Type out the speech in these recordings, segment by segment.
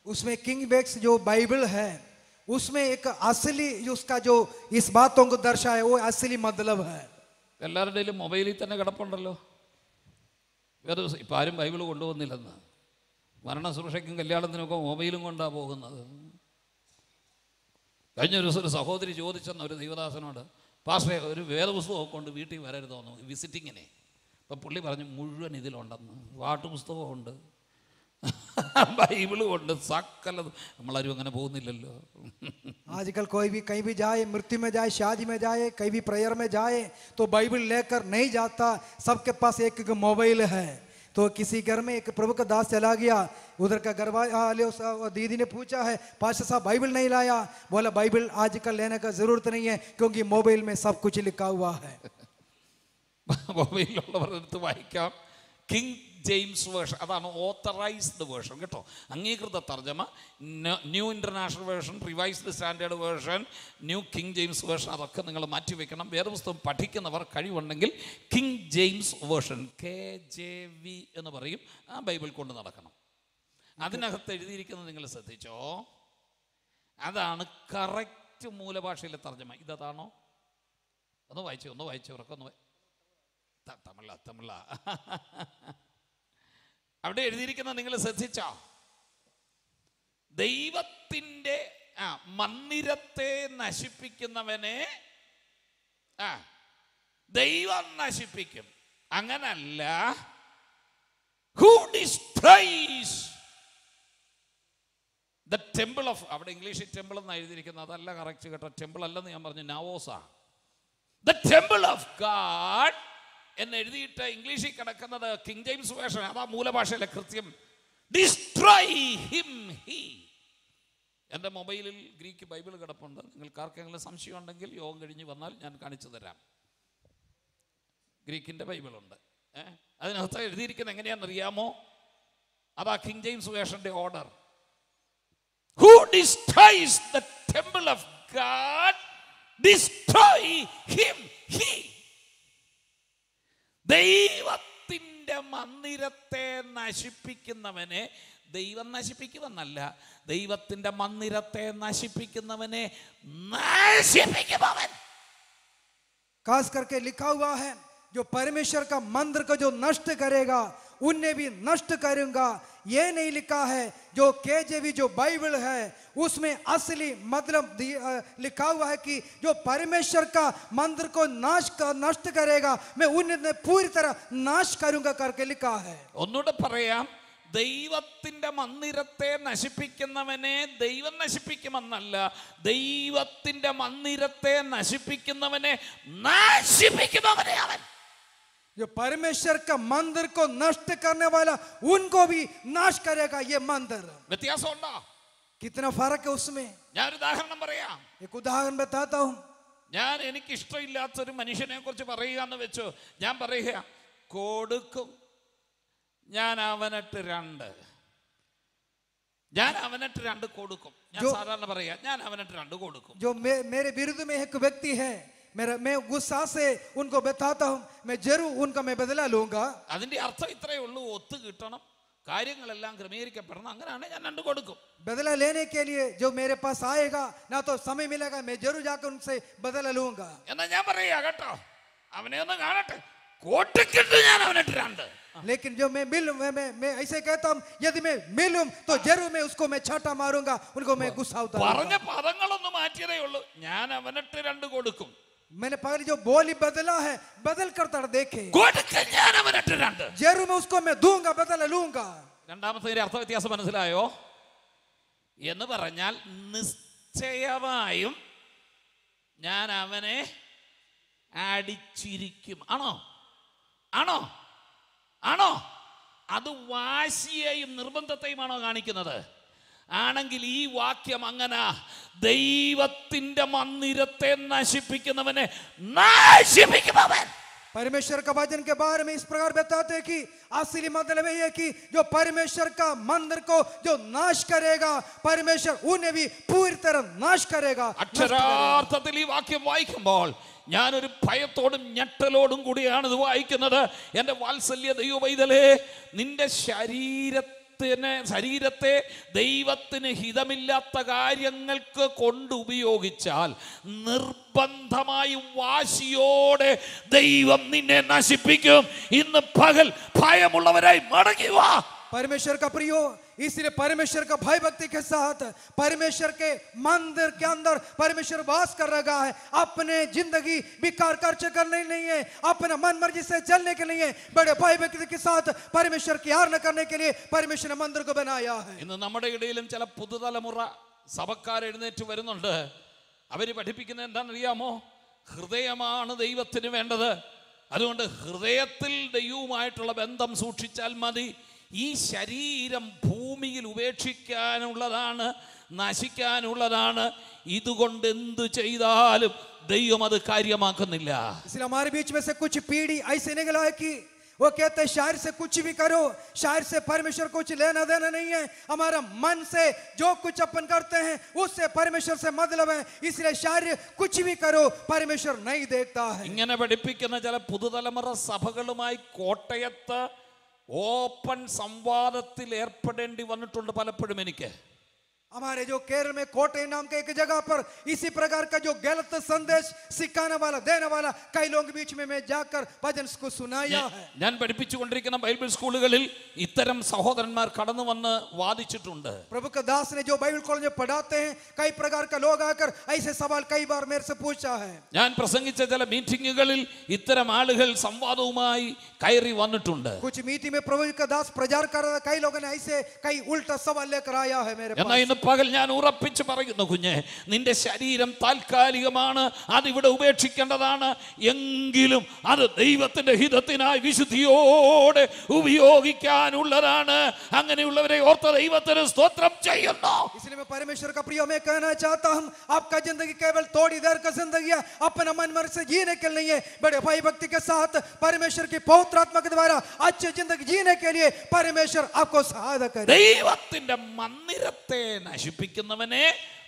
उसमें king James जो Bible है उसमें एक असली उसका जो इस बातों को दर्शाए वो असली मतलब है. എല്ലാവരുടെയും മൊബൈലിൽ തന്നെ കിടപ്പുണ്ടല്ലോ. വേറെ ഇപ്പം ആരും ബൈബിൾ കൊണ്ടുപോകുന്നില്ലെന്ന്. മരണ ശുശ്രൂഷയ്ക്കും കല്യാണത്തിനൊക്കെ മൊബൈലും കൊണ്ടാണ് പോകുന്നത്. കഴിഞ്ഞ ഒരു ദിവസം ഒരു സഹോദരി ചോദിച്ചെന്ന ഒരു ദൈവദാസനോട്, പാസ്റ്ററെ ഒരു വേദപുസ്തകമൊക്കെ കൊണ്ട് വീട്ടിൽ വരരുതോന്നു വിസിറ്റിങ്ങിനെ. അപ്പം പുള്ളി പറഞ്ഞു മുഴുവൻ ഇതിലുണ്ടെന്ന്. പാട്ടുപുസ്തകമുണ്ട്, ബൈബിളും ഉണ്ട്, സകലതും. നമ്മളാരും അങ്ങനെ പോകുന്നില്ലല്ലോ. आजकल कोई भी कहीं भी जाए, मृत्यु में जाए, शादी में जाए, कहीं भी प्रेयर में जाए तो बाइबल लेकर नहीं जाता. सबके पास एक मोबाइल है. तो किसी घर में एक प्रभु का दास चला गया, उधर का घर वाले दीदी ने पूछा है पास्टर साहब बाइबल नहीं लाया. बोला बाइबल आजकल लेने का जरूरत नहीं है क्योंकि मोबाइल में सब कुछ लिखा हुआ है. മൊബൈലിലുള്ളവരുടെ അടുത്ത് വായിക്കാം. കിങ് ജെയിംസ് വേർഷൻ, അതാണ് ഓത്തറൈസ്ഡ് വേർഷൻ കേട്ടോ, അംഗീകൃത തർജ്ജമ. New international version, revised standard version, new King James version, അതൊക്കെ നിങ്ങൾ മാറ്റിവെക്കണം. വേദപുസ്തകം പഠിക്കുന്നവർ കഴിവുണ്ടെങ്കിൽ കിങ് ജെയിംസ് വേർഷൻ, KJV എന്ന് പറയും, ആ ബൈബിൾ കൊണ്ട് നടക്കണം. അതിനകത്ത് എഴുതിയിരിക്കുന്നത് നിങ്ങൾ ശ്രദ്ധിച്ചോ, അതാണ് കറക്റ്റ് മൂലഭാഷയിലെ തർജ്ജമ. ഇതാണോ? ഒന്ന് വായിച്ചു ഉറക്കൊന്ന് തമിഴ അവിടെ എഴുതിയിരിക്കുന്നത് നിങ്ങൾ ശ്രദ്ധിച്ചോ? ദൈവത്തിൻ്റെ മന്ദിരത്തെ നശിപ്പിക്കുന്നവനെ ദൈവം നശിപ്പിക്കും. അങ്ങനല്ല, who destroys the temple of, അവിടെ ഇംഗ്ലീഷിൽ ടെമ്പിൾ എന്നാണ് എഴുതിയിരിക്കുന്നത്, അതല്ല കറക്റ്റ് കേട്ടോ. ടെമ്പിൾ അല്ലെന്ന് ഞാൻ പറഞ്ഞു, നവോസാ. The temple of God എന്ന് എഴുതിയിട്ട് ഇംഗ്ലീഷിൽ കിടക്കുന്നത് കിങ് ജെയിംസ് വേർഷൻ, അതാ മൂലഭാഷയിലെ കൃത്യം. Destroy him he. എൻ്റെ മൊബൈലിൽ ഗ്രീക്ക് ബൈബിൾ കിടപ്പുണ്ട്. നിങ്ങൾക്ക് ആർക്കെങ്കിലും സംശയം ഉണ്ടെങ്കിൽ യോഗം കഴിഞ്ഞ് വന്നാൽ ഞാൻ കാണിച്ചു തരാം. ഗ്രീക്കിൻ്റെ ബൈബിളുണ്ട്. അതിനകത്ത് എഴുതിയിരിക്കുന്നത് എങ്ങനെയാണെന്നറിയാമോ? അതാ കിങ് ജെയിംസ് വേർഷൻ്റെ order. Who destroys the temple of God, destroy him he. ദൈവത്തിൻ്റെ മന്ദിരത്തെ നശിപ്പിക്കുന്നവനെ ദൈവം നശിപ്പിക്കുമെന്നല്ല, ദൈവത്തിൻ്റെ മന്ദിരത്തെ നശിപ്പിക്കുന്നവനെ നശിപ്പിക്കുമവൻ. खास करके लिखा हुआ है जो परमेश्वर का मंदिर को जो नष्ट करेगा उन्हें भी नष्ट करूंगा. ये नहीं लिखा है जो KJV जो बाइबल है उसमें असली मतलब लिखा हुआ है कि जो परमेश्वर का मंदिर को नष्ट करेगा मैं उन्हें पूरी तरह नाश करूंगा करके लिखा है. ഒന്നുകൂടെ പറയാം, ദൈവത്തിൻ്റെ മന്ദിരത്തെ നശിപ്പിക്കുന്നവനെ ദൈവം നശിപ്പിക്കുമെന്നല്ല, ദൈവത്തിൻ്റെ മന്ദിരത്തെ നശിപ്പിക്കുന്നവനെ നശിപ്പിക്കുന്നവനെ അവൻ. जो परमेश्वर का मंदिर को नष्ट करने वाला उनको भी नाश करेगा ये मंदिर. വ്യത്യാസമുണ്ടോ? कितना फर्क है उसमें. ഞാനൊരു ഉദാഹരണം പറയാം. एक उदाहरण बताता हूं. ഞാൻ എനിക്ക് ഇഷ്ടമില്ലാത്തൊരു മനുഷ്യനെ കുറിച്ച് പറയുക എന്ന് വെച്ചു, ഞാൻ പറയുക കൊടുക്കും, ഞാൻ അവനിട്ട് രണ്ട് കൊടുക്കും. ഞാൻ സാധാരണ പറയാ ഞാൻ അവനിട്ട് 2 കൊടുക്കും. जो मेरे विरुद्ध में एक व्यक्ति है, मैं गुस्सा से उनको बताता हूं मैं जरूर उनका मैं बदला लूंगा. അതിന്റെ അർത്ഥം ഇത്രയേ ഉള്ളൂ, ഒത്തു കിട്ടണം, കാര്യങ്ങളെല്ലാം ക്രമീകരിക്കപ്പെടണം, അങ്ങനെയാണ് ഞാൻ 2 കൊടുക്കും. बदला लेने के लिए जो मेरे पास आएगा ना तो समय मिलेगा मैं जरूर जाकर उनसे बदला लूंगा. എന്നാ ഞാൻ പറയാ കേട്ടോ, അവനെ ഒന്ന് കാണട്ടെ, കോട്ടിക്കിട്ട് ഞാൻ അവനിട്ട് 2. लेकिन जो मैं मिलूं मैं ऐसे कहता हूं यदि मैं मिलूं तो जरूर मैं उसको मैं छाटा मारूंगा, उनको मैं गुस्सा उतारूंगा. പറഞ്ഞ പദങ്ങളൊന്നും മാറ്റിയതേ ഉള്ളൂ, ഞാൻ അവനിട്ട് 2 കൊടുക്കും. मैंने पहले जो बोली बदला है बदल करता देखे, ഞാൻ അവനിട്ട് 2 जरूर मैं उसको मैं दूंगा, बदला लूंगा. രണ്ടാമത്തെ അർത്ഥ വ്യത്യാസം മനസ്സിലായോ? എന്ന് പറഞ്ഞാൽ നിശ്ചയമായും ഞാൻ അവനെ അടിച്ചിരിക്കും. ആണോ? അത് വാശിയെയും നിർബന്ധത്തെയുമാണോ കാണിക്കുന്നത്? ആണെങ്കിൽ ഈ വാക്യം അങ്ങനെ, ദൈവത്തിന്റെ മന്ദിരത്തെ നശിപ്പിക്കുന്നവനെ നശിപ്പിക്കുമവൻ. परमेश्वर का वचन के बारे में इस प्रकार बताते हैं कि असली मतलब यह है कि जो परमेश्वर का मंदिर को जो नाश करेगा परमेश्वर उन्हें भी पूरी तरह नाश करेगा. അക്ഷരാർത്ഥത്തിൽ ഈ വാക്യം വായിക്കുമ്പോൾ ഞാനൊരു ഭയത്തോടും ഞെട്ടലോടും കൂടിയാണ് ഇത് വായിക്കുന്നത്. എൻ്റെ വാത്സല്യ ദൈവപൈതലേ, നിന്റെ ശരീരത്തെ ശരീരത്തെ ദൈവത്തിന് ഹിതമില്ലാത്ത കാര്യങ്ങൾക്ക് കൊണ്ട് ഉപയോഗിച്ചാൽ നിർബന്ധമായും വാശിയോടെ ദൈവം നിന്നെ നശിപ്പിക്കും. ഇന്ന് പകൽ ഭയമുള്ളവരായി മടങ്ങി വാ. परमेश्वर का प्रियो, इसलिए परमेश्वर का भय भक्ति के साथ परमेश्वर के मंदिर के अंदर परमेश्वर वास कर रहा है. अपने जिंदगी बेकार खर्च करने नहीं है, अपना मन मर्जी से चलने के लिए बड़े भय भक्ति के साथ परमेश्वर की आराधना करने के लिए परमेश्वर ने मंदिर को बनाया है. ഇന്ന് നമ്മുടെ ഇടയിലും ചില പുതുതലമുറ സഭക്കാർ എഴുന്നേറ്റ് വരുന്നുണ്ട്. അവര് പഠിപ്പിക്കുന്നത് എന്താണെന്നറിയാമോ? ഹൃദയമാണ് ദൈവത്തിന് വേണ്ടത്. അതുകൊണ്ട് ഹൃദയത്തിൽ ദൈവവുമായിട്ടുള്ള ബന്ധം സൂക്ഷിച്ചാൽ മതി. ഈ ശരീരം ഭൂമിയിൽ ഉപേക്ഷിക്കാനുള്ളതാണ്, നശിക്കാനുള്ളതാണ്. ഇതുകൊണ്ട് എന്തു ചെയ്താലും ദൈവം അത് കാര്യമാക്കുന്നില്ല. इसलिए हमारे बीच में से कुछ पीढ़ी ऐसे निकला है कि वो कहते हैं शायर से कुछ भी करो, शायर से परमेश्वर कुछ लेना देना नहीं है. हमारा मन से जो कुछ अपन करते हैं उससे परमेश्वर से मतलब है. इसलिए शायर कुछ भी करो, परमेश्वर नहीं देखता है. ഇങ്ങനെ പഠിപ്പിക്കുന്ന ചില പുതുതലമുറ സഭകളുമായി കോട്ടയത്ത് ഓപ്പൺ സംവാദത്തിൽ ഏർപ്പെടേണ്ടി വന്നിട്ടുണ്ട് പലപ്പോഴും എനിക്ക്. हमारे जो केरल में कोटे नाम के एक जगह पर इसी प्रकार का जो गलत संदेश सिखाने वाला देने वाला कई लोगों के बीच में मैं जाकर भजन को सुनाया है. ഞാൻ പഠിപ്പിച്ചുകൊണ്ടിരിക്കുന്ന ബൈബിൾ സ്കൂളുകളിൽ ഇത്തരം സഹോദരന്മാർ കടന്നു വന്ന് വാദിച്ചിട്ടുണ്ട്. प्रभु का दास ने जो बाइबल कॉलेज में पढ़ाते हैं कई प्रकार का लोग आकर ऐसे सवाल कई बार मेरे से पूछा है. ഞാൻ പ്രസംഗിച്ച ചില മീറ്റിങ്ങുകളിൽ ഇത്തരം ആളുകൾ സംവാദവുമായി കയറി വന്നിട്ടുണ്ട്. कुछ मीटिंग में प्रभु का दास प्रचार कर रहा, कई लोगों ने ऐसे कई उल्टा सवाल लेकर आया है मेरे पास. പകൽ ഞാൻ ഉറപ്പിച്ച് പറയുന്നു, കുഞ്ഞെ, നിന്റെ ശരീരം താൽക്കാലികമാണ്, അതിവിടെ ഉപേക്ഷിക്കേണ്ടതാണ്. എങ്കിലും അത് ദൈവത്തിന്റെ ഹിതത്തിനായി വിശുദ്ധിയോടെ ഉപയോഗിക്കാനുള്ളതാണ്. അങ്ങനെയുള്ളവരെ ഓർത്ത ദൈവത്തിന് സ്തോത്രം ചെയ്യുന്നു. इसलिए मैं परमेश्वर का प्रिय मैं कहना चाहता हूं, आपका जिंदगी केवल थोड़ी देर का जिंदगी है, अपना मन मर्जी से जीने के लिए बड़े भय भक्ति के साथ परमेश्वर की पवित्र आत्मा के द्वारा अच्छी जिंदगी जीने के लिए परमेश्वर आपको सहायता करे. ദൈവത്തിന്റെ മന്ദിരത്തെ നശിപ്പിക്കുന്നവനെ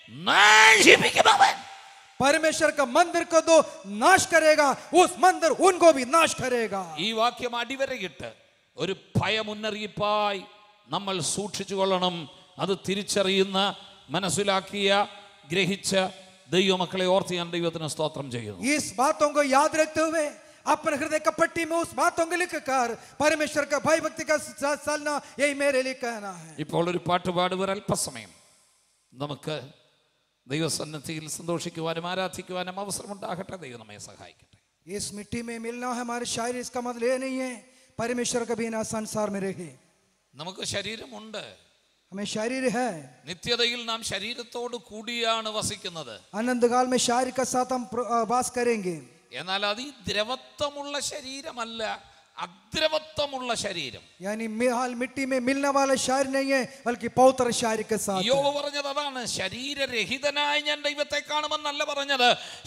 നശിപ്പിക്കുന്നവൻ परमेश्वर का मंदिर को तो नाश करेगा, उस मंदिर उनको भी नाश करेगा. ഈ വാക്യം അടിവരയിട്ട് ഒരു ഭയമുന്നറിയിപ്പായി നമ്മൾ സൂക്ഷിച്ചു കൊള്ളണം. അത് തിരിച്ചറിയുന്ന, മനസ്സിലാക്കിയ, ഗ്രഹിച്ച ദൈവമക്കളെ ഓർത്ത് ഞാൻ ദൈവത്തിന് സ്തോത്രം ചെയ്യുന്നു. इस बातों को याद रखते हुए अपने हृदय का पट्टी में उस बातों को लिखकर परमेश्वर का भय भक्ति का साथ चलना, यही मेरे लिए कहना है. ഇപ്പോൾ ഒരു പാട്ട് പാടുവാൻ അല്പസമയം നമുക്ക് ദൈവസന്നിധിയിൽ സന്തോഷിക്കുവാനും ആരാധിക്കുവാനും അവസരമുണ്ടാകട്ടെ. ദൈവം നമ്മെ സഹായിക്കട്ടെ. इस मिट्टी में मिलना है हमारे शायरी, इसका मतलब ये नहीं है परमेश्वर के बिना संसार में रहे. നമുക്ക് ശരീരമുണ്ട്, हमें शरीर है. നിത്യതയിൽ നാം ശരീരത്തോട് കൂടിയാണ് വസിക്കുന്നത്. अनंत काल में शरीर का साथ हम वास करेंगे. എന്നാൽ അത് ഈ ദ്രവത്വമുള്ള ശരീരമല്ല, അദ്രവത്വമുള്ള ശരീരം. यानी हाल मिट्टी में मिलने वाला शरीर नहीं है, बल्कि पवित्र शरीर के साथ. യോബ് പറഞ്ഞത് അതാണ്. ശരീരരഹിതനായി ഞാൻ ദൈവത്തെ കാണുമെന്നല്ല പറഞ്ഞത്,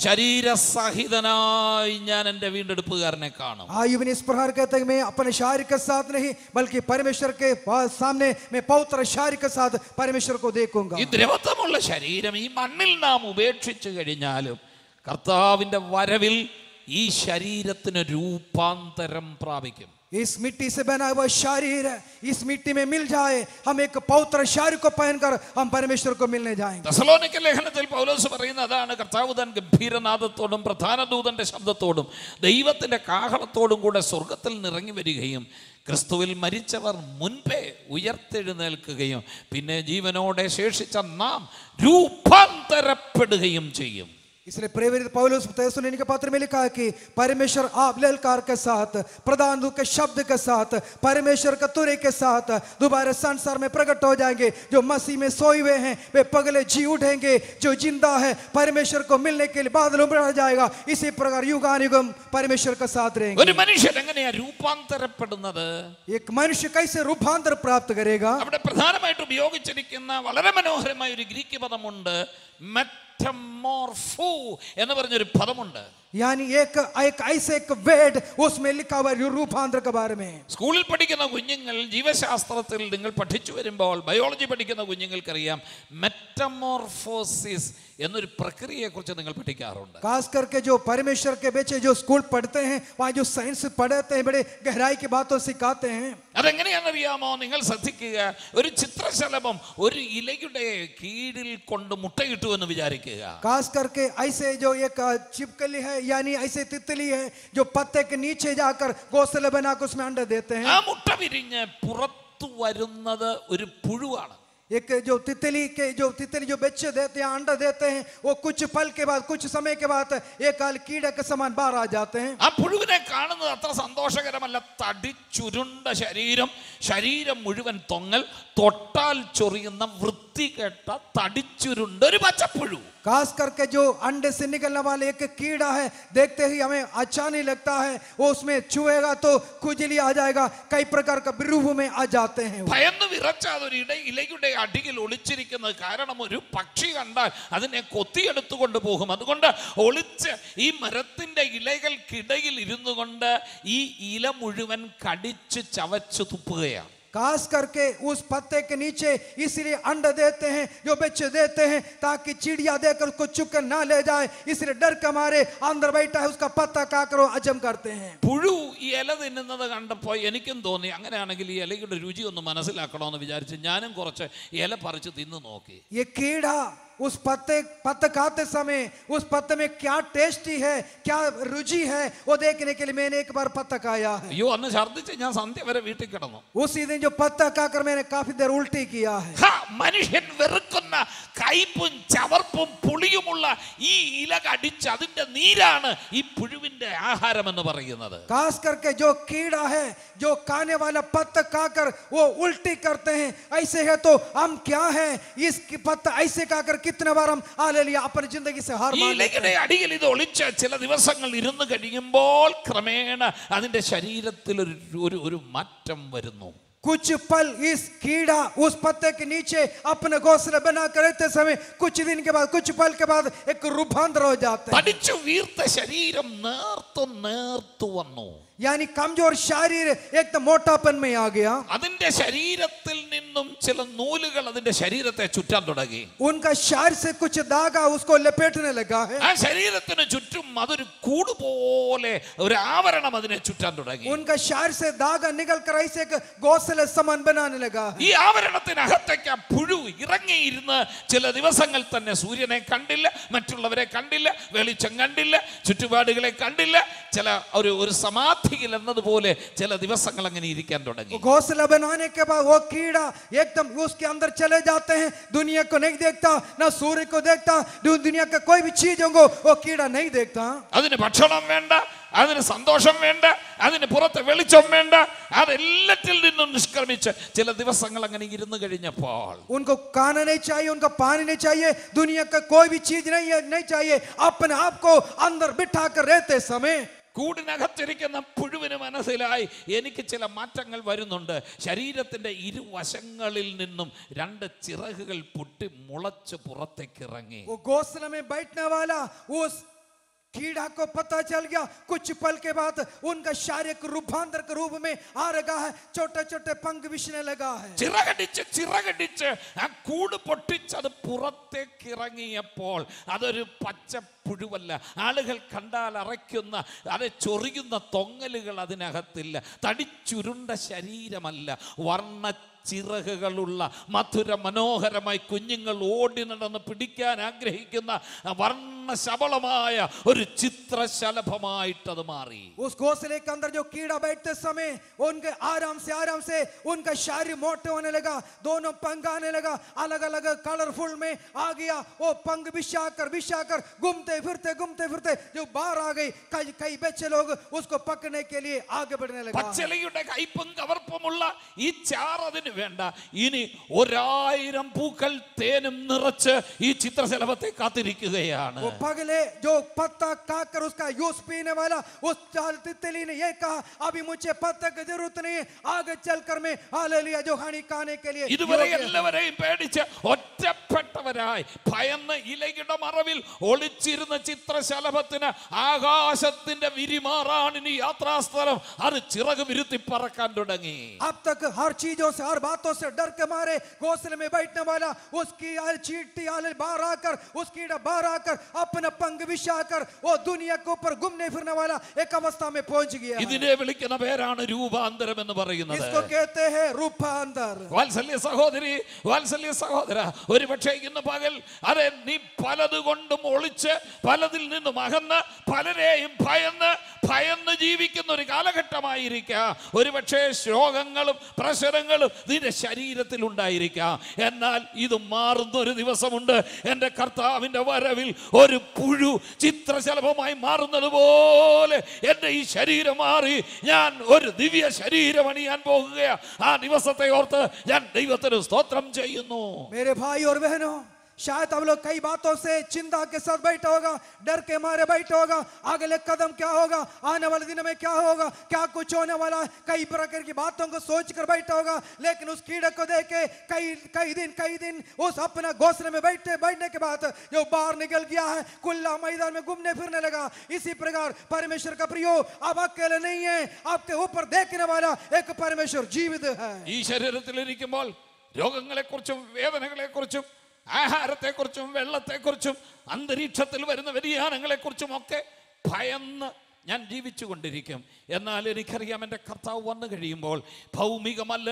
ശരീരസഹിതനായി ഞാൻ എൻ്റെ വീണ്ടെടുപ്പുകാരനെ കാണും. आयुब ने इस प्रकार कहते हैं, मैं अपने शरीर के साथ नहीं बल्कि परमेश्वर के सामने मैं पवित्र शरीर के साथ परमेश्वर को देखूंगा. ഈ ദ്രവത്വമുള്ള ശരീരം ഈ മണ്ണിൽ നാം ഉപേക്ഷിച്ചു കഴിഞ്ഞാലും കർത്താവിന്റെ വരവിൽ ഈ ശരീരത്തിന് രൂപാന്തരം പ്രാപിക്കും. इस मिट्टी से बना हुआ शरीर इस मिट्टी में मिल जाए, हम एक पवित्र शरीर को पहनकर हम परमेश्वर को मिलने जाएंगे. തെസ്സലോനിക്ക ലേഖനത്തിൽ പൗലോസ് പറയുന്ന അതാണ്. കർത്താവ് താൻ ഗംഭീരനാദത്തോടും പ്രധാന ദൂതന്റെ ശബ്ദത്തോടും ദൈവത്തിന്റെ കാഹളത്തോടും കൂടെ സ്വർഗത്തിൽ നിറങ്ങി വരികയും ക്രിസ്തുവിൽ മരിച്ചവർ മുൻപേ ഉയർത്തെഴുന്നേൽക്കുകയും പിന്നെ ജീവനോടെ ശേഷിച്ച നാം രൂപാന്തരപ്പെടുകയും ചെയ്യും. इसलिए प्रेरित पौलुस थिस्सलुनीके के पत्र में लिखा है कि परमेश्वर आप ललकार के साथ, प्रधान दूत के शब्द के साथ, परमेश्वर के तुरे के साथ दोबारा संसार में प्रकट हो जाएंगे. जो मसीह में सोए हुए हैं वे पगले जी उठेंगे, जो जिंदा है परमेश्वर को मिलने के लिए बादलों में बढ़ जाएगा. इसी प्रकार युगानुयुगम परमेश्वर के साथ रहेंगे. ഒരു മനുഷ്യൻ എങ്ങനെയാ രൂപാന്തരപ്പെടുന്നത്? एक मनुष्य कैसे रूपांतर प्राप्त करेगा? അവിടെ പ്രധാനമായിട്ട് ഉപയോഗിച്ചിരിക്കുന്ന വളരെ മനോഹരമായ ഒരു ഗ്രീക്ക് പദമുണ്ട്, മെറ്റമോർഫോ എന്ന് പറഞ്ഞൊരു പദമുണ്ട്. यानी एक एक ऐसे एक वेड उसमें लिखा हुआ है रूपांतर के बारे में. സ്കൂളിൽ പഠിക്കുന്ന കുഞ്ഞുങ്ങൾ ജീവശാസ്ത്രത്തിൽ നിങ്ങൾ പഠിച്ചു വരുമ്പോൾ ബയോളജി പഠിക്കുന്ന കുഞ്ഞുങ്ങൾക്കറിയാം മെറ്റമോർഫോസിസ് എന്നൊരു പ്രക്രിയയെക്കുറിച്ച് നിങ്ങൾ പഠിക്കാറുണ്ട്. खास करके जो परमेश्वर के बच्चे जो स्कूल पढ़ते हैं वहाँ जो साइंस पढ़ते हैं बड़े गहराई की बातों सिखाते हैं. അതെങ്ങനെയാണെന്നറിയാമോ? നിങ്ങൾ ശ്രദ്ധിക്കുക. ഒരു ചിത്രശലഭം ഒരു ഇലയുടെ കീഴിൽ കൊണ്ട് മുട്ടയിട്ടു എന്ന് വിചാരിക്കുക. खास करके ऐसे जो एक छिपकली है यानी ऐसे तितली है जो पत्ते के नीचे जाकर घोंसले बनाकर उसमें अंडे देते हैं. ആ മുട്ട വിരിഞ്ഞ് പുറത്തു വരുന്നത് ഒരു പുഴുവാണ്. एक जो तितली जो बच्चे देते हैं अंडा देते हैं वो कुछ पल के बाद कुछ समय के बाद एक कीड़े के समान बाहर आ जाते हैं. ആ പുഴുവിനെ കാണുന്നത് അത്ര സന്തോഷകരമല്ല. തടിച്ചുരുണ്ട ശരീരം മുഴുവൻ തൊങ്ങൽ, തൊട്ടാൽ ചൊറിയുന്ന വൃത്തികെട്ട തടിച്ചുരുണ്ട ഒരു പച്ചപ്പുഴു. खास करके जो अंडे से निकलने वाले एक कीड़ा है देखते ही हमें अच्छा नहीं लगता है. वो उसमें छुएगा तो खुजली आ जाएगा, कई प्रकार का रूप में आ जाते हैं. ഭയന്ന് വിറച്ചാൽ ഒരു ഇലയുടെ അടിയിൽ ഒളിച്ചിരിക്കുന്നത്. കാരണം ഒരു പക്ഷി കണ്ടാൽ അതിനെ കൊത്തിയെടുത്തുകൊണ്ട് പോകും. അതുകൊണ്ട് ഒളിച്ച് ഈ മരത്തിന്റെ ഇലകൾക്കിടയിൽ ഇരുന്നു കൊണ്ട് ഈ ഇല മുഴുവൻ കടിച്ച് ചവച്ചു തുപ്പുകയാണ്. खास करके उस पत्ते के नीचे इसलिए अंडे देते हैं जो बच्चे देते हैं ताकि चिड़िया देकर उसको चुक ना ले जाए. इसलिए डर के मारे अंदर बैठा है उसका पत्ता खाकर वो हजम करते हैं. പുഴു ഈ ഇല തിന്നുന്നത് കണ്ടപ്പോൾ എനിക്കും തോന്നി അങ്ങനെയാണെങ്കിൽ ഈ ഇലയുടെ രുചി ഒന്ന് മനസ്സിലാക്കണമെന്ന് വിചാരിച്ച് ഞാനും കുറച്ച് ഇല പറിച്ച് തിന്നു നോക്കി. ये कीड़ा उस पत्ते खाते समय उस पत्ते में क्या टेस्टी है, क्या रुचि है, वो देखने के लिए मैंने एक बार पत्ता खाया है. അയ്യോ അന്ന് ഛർദ്ദിച്ച് ഞാൻ സന്ധ്യ വരെ വീട്ടിൽ കിടന്നു. उसी दिन जो पत्ता खाकर मैंने काफी देर उल्टी किया है. മനുഷ്യൻ വെറുക്കുന്ന കയ്പും ചവർപ്പും പുളിയുമുള്ള ഈ ഇല കടിച്ച് അതിന്റെ നീരാണ് ഈ പുഴുവിന്റെ ആഹാരം എന്ന് പറയുന്നത്. खास करके जो कीड़ा है जो खाने वाला पत्ता खाकर वो उल्टी करते हैं. ऐसे है तो हम क्या है इस पत्ता ऐसे खाकर कितने बार हम हालेलुया अपनी जिंदगी से हार मान लेते हैं. അടിയിൽ ഇത് ഒളിച്ച് ചില ദിവസങ്ങൾ ഇരുന്ന് കഴിയുമ്പോൾ ക്രമേണ അതിന്റെ ശരീരത്തിൽ ഒരു മാറ്റം വരുന്നു. कुछ पल इस कीड़ा उस पत्ते के नीचे अपने घोंसले बनाकर रहते समय कुछ दिन के बाद कुछ पल के बाद एक रूपांतर हो जाता है. തടിച്ചു വീർത്ത ശരീരം നേർത്തു വന്നു. यानी कमजोर शरीर एकदम मोटापन में आ गया. അതിന്റെ ശരീരത്തിൽ നിന്നും ചില നൂലുകൾ അതിന്റെ ശരീരത്തെ ചുറ്റാൻ തുടങ്ങി. उनका शरीर से कुछ धागा उसको लपेटने लगा है. ആ ശരീരത്തിന് ചുറ്റും അതൊരു കൂട് പോലെ ഒരു ആവരണം അതിനെ ചുറ്റാൻ തുടങ്ങി. उनका शरीर से धागा निकलकर ऐसे एक घोंसले समान बनाने लगा है. ഈ ആവരണത്തിനകത്തേക്ക് ആ പുഴു ഇറങ്ങിയിരുന്ന് ചില ദിവസങ്ങൾ തന്നെ സൂര്യനെ കണ്ടില്ല, മറ്റുള്ളവരെ കണ്ടില്ല, വെളിച്ചം കണ്ടില്ല, ചുറ്റുപാടുകളെ കണ്ടില്ല. ചില ഒരു സമാധിയിൽ എന്നതുപോലെ ചില ദിവസങ്ങൾ അങ്ങനെ ഇരിക്കാൻ തുടങ്ങി. घोंसला बनाने के बाद वो कीड़ा एकदम उसके अंदर चले जाते हैं. दुनिया को नहीं देखता, ना सूर्य को देखता, दुनिया का कोई भी चीजों को वो कीड़ा नहीं देखता. അതിന് ഭക്ഷണം വേണ്ട, അതിന് സന്തോഷം വേണ്ട, അതിന് പുറത്തെ വെളിച്ചം വേണ്ട, അതെല്ലാത്തിൽ നിന്നും നിഷ്ക്രമിച്ച് ചില ദിവസങ്ങൾ അങ്ങനെ ഇരുന്ന് കഴിഞ്ഞപ്പോൾ उनको खाना नहीं चाहिए, उनका पानी नहीं चाहिए, दुनिया का कोई भी चीज नहीं चाहिए. अपने आप को अंदर बिठा कर रहते समय കൂടിനകത്തിരിക്കുന്ന പുഴുവിന് മനസ്സിലായി എനിക്ക് ചില മാറ്റങ്ങൾ വരുന്നുണ്ട്. ശരീരത്തിന്റെ ഇരുവശങ്ങളിൽ നിന്നും രണ്ട് ചിറകുകൾ പൊട്ടി മുളച്ച് പുറത്തേക്ക് ഇറങ്ങി. वो घोंसले में बैठने वाला उस कीड़ा को पता चल गया. कुछ पल के बाद उनका शारीरिक रूपांतर के रूप में आ रहा है. छोटे छोटे पंख बिछने लगा है. ചിറകടിച്ച് ആ കൂട് പൊട്ടിച്ചത് പുറത്തേക്ക് ഇറങ്ങിയപ്പോൾ അതൊരു പച്ച പുഴുവല്ല. ആളുകൾ കണ്ടാൽ അറയ്ക്കുന്ന അത് ചൊറിയുന്ന തൊങ്ങലുകൾ അതിനകത്തില്ല. തടിച്ചുരുണ്ട ശരീരമല്ല, വർണ്ണ ചിറകുകളുള്ള മധുര മനോഹരമായി കുഞ്ഞുങ്ങൾ ഓടി നടന്ന് പിടിക്കാൻ ആഗ്രഹിക്കുന്ന വർണ്ണശബളമായ ഒരു ചിത്രശലഭമായിട്ടത് മാറി. उस घोंसले के अंदर जो कीड़ा बैठते समय उनके आराम से उनका शरीर मोटे होने लगा. दोनों पंख आने लगा, अलग अलग कलरफुल में आ गया. वो पंख बिछाकर घूमते फिरते जो बाहर आ गई. कई बच्चे लोग उसको पकड़ने के लिए आगे बढ़ने लगा. പച്ചിലയുടെ കയ്പും കവർപ്പുമുള്ള ഈ ചാറതിന് വേണ്ട. ഇനി 1000 പൂക്കൾ തേനും നിറച്ച് ഈ ചിത്രശലഭത്തെ കാത്തിരിക്കുകയാണ്. वो पगले जो पत्ता काटकर उसका जूस पीने वाला उस तितली ने ये कहा, अभी मुझे पत्ता की जरूरत नहीं है, आगे चलकर मैं हालेलुया जो खाने खाने के लिए ഇതുവരെ എല്ലാവരെയും പേടിച്ച് ഒറ്റപ്പെട്ടവരായി ഭയന്ന് ഇലയുടെ മറവിൽ ഒളിച്ചിരുന്ന ചിത്രശലഭത്തിന് ആകാശത്തിന്റെ വിരിമാറാൻ ഇനി യാത്രാസ്ഥലം, അത് ചിറക് വിരുത്തി പറക്കാൻ തുടങ്ങി. अब तक हर चीजों से हर बातों से डर के मारे घोंसले में बैठने वाला उसकी चींटी बाहर आकर उसकी बाहर आकर अपना पंख बिछाकर वो दुनिया के ऊपर घूमने फिरने वाला एक अवस्था में पहुंच गया. ഇതിനെ വിളിക്കുന്ന പേരാണ് രൂപാന്തരം എന്ന് പറയുന്നത്. इसको कहते हैं रूपांतर. വാത്സല്യ സഹോദരി, വാത്സല്യ സഹോദര, ഒരുപക്ഷേ ഇന്ന് പകൽ അതെ നീ പലതുകൊണ്ടും ഒളിച്ച് പലതിൽ നിന്നും അകന്ന് പലരെയും ഭയന്ന് ജീവിക്കുന്ന ഒരു കാലഘട്ടമായിരിക്കാം. ഒരുപക്ഷേ രോഗങ്ങളും പ്രശ്നങ്ങളും നിന്റെ ശരീരത്തിൽ ഉണ്ടായിരിക്കാം. എന്നാൽ ഇത് മാറുന്ന ഒരു ദിവസമുണ്ട്. എൻ്റെ കർത്താവിൻ്റെ വരവിൽ ഒരു പുഴു ചിത്രശലഭമായി മാറുന്നത് പോലെ എൻ്റെ ഈ ശരീരം മാറി ഞാൻ ഒരു ദിവ്യ ശരീരം അണിയാൻ പോകുകയാണ്. ആ ദിവസത്തെ ഓർത്ത് ഞാൻ ദൈവത്തിന് സ്തോത്രം ചെയ്യുന്നു. मेरे भाई और बहनों, शायद आप लोग कई बातों से चिंता के साथ बैठा होगा, डर के मारे बैठा होगा, अगले कदम क्या होगा, आने वाले दिन में क्या होगा, क्या कुछ होने वाला है, कई प्रकार की बातों को सोचकर बैठा होगा. लेकिन उस कीड़े को देख के कई दिन उस अपना घोंसले में बैठने के बाद जो बाहर निकल गया है, खुला मैदान में घूमने फिरने लगा. इसी प्रकार परमेश्वर का प्रियो, आप अकेले नहीं है, आपके ऊपर देखने वाला एक परमेश्वर जीवित है. ഈ ശരീരത്തിലിരിക്കുമ്പോൾ രോഗങ്ങളെക്കുറിച്ചും വേദനകളെക്കുറിച്ചും ആഹാരത്തെക്കുറിച്ചും വെള്ളത്തെക്കുറിച്ചും അന്തരീക്ഷത്തിൽ വരുന്ന വ്യതിയാനങ്ങളെക്കുറിച്ചും ഒക്കെ ഭയന്ന് ഞാൻ ജീവിച്ചു കൊണ്ടിരിക്കും. എന്നാൽ എനിക്കറിയാം എൻ്റെ കർത്താവ് വന്നു കഴിയുമ്പോൾ ഭൗമികമല്ല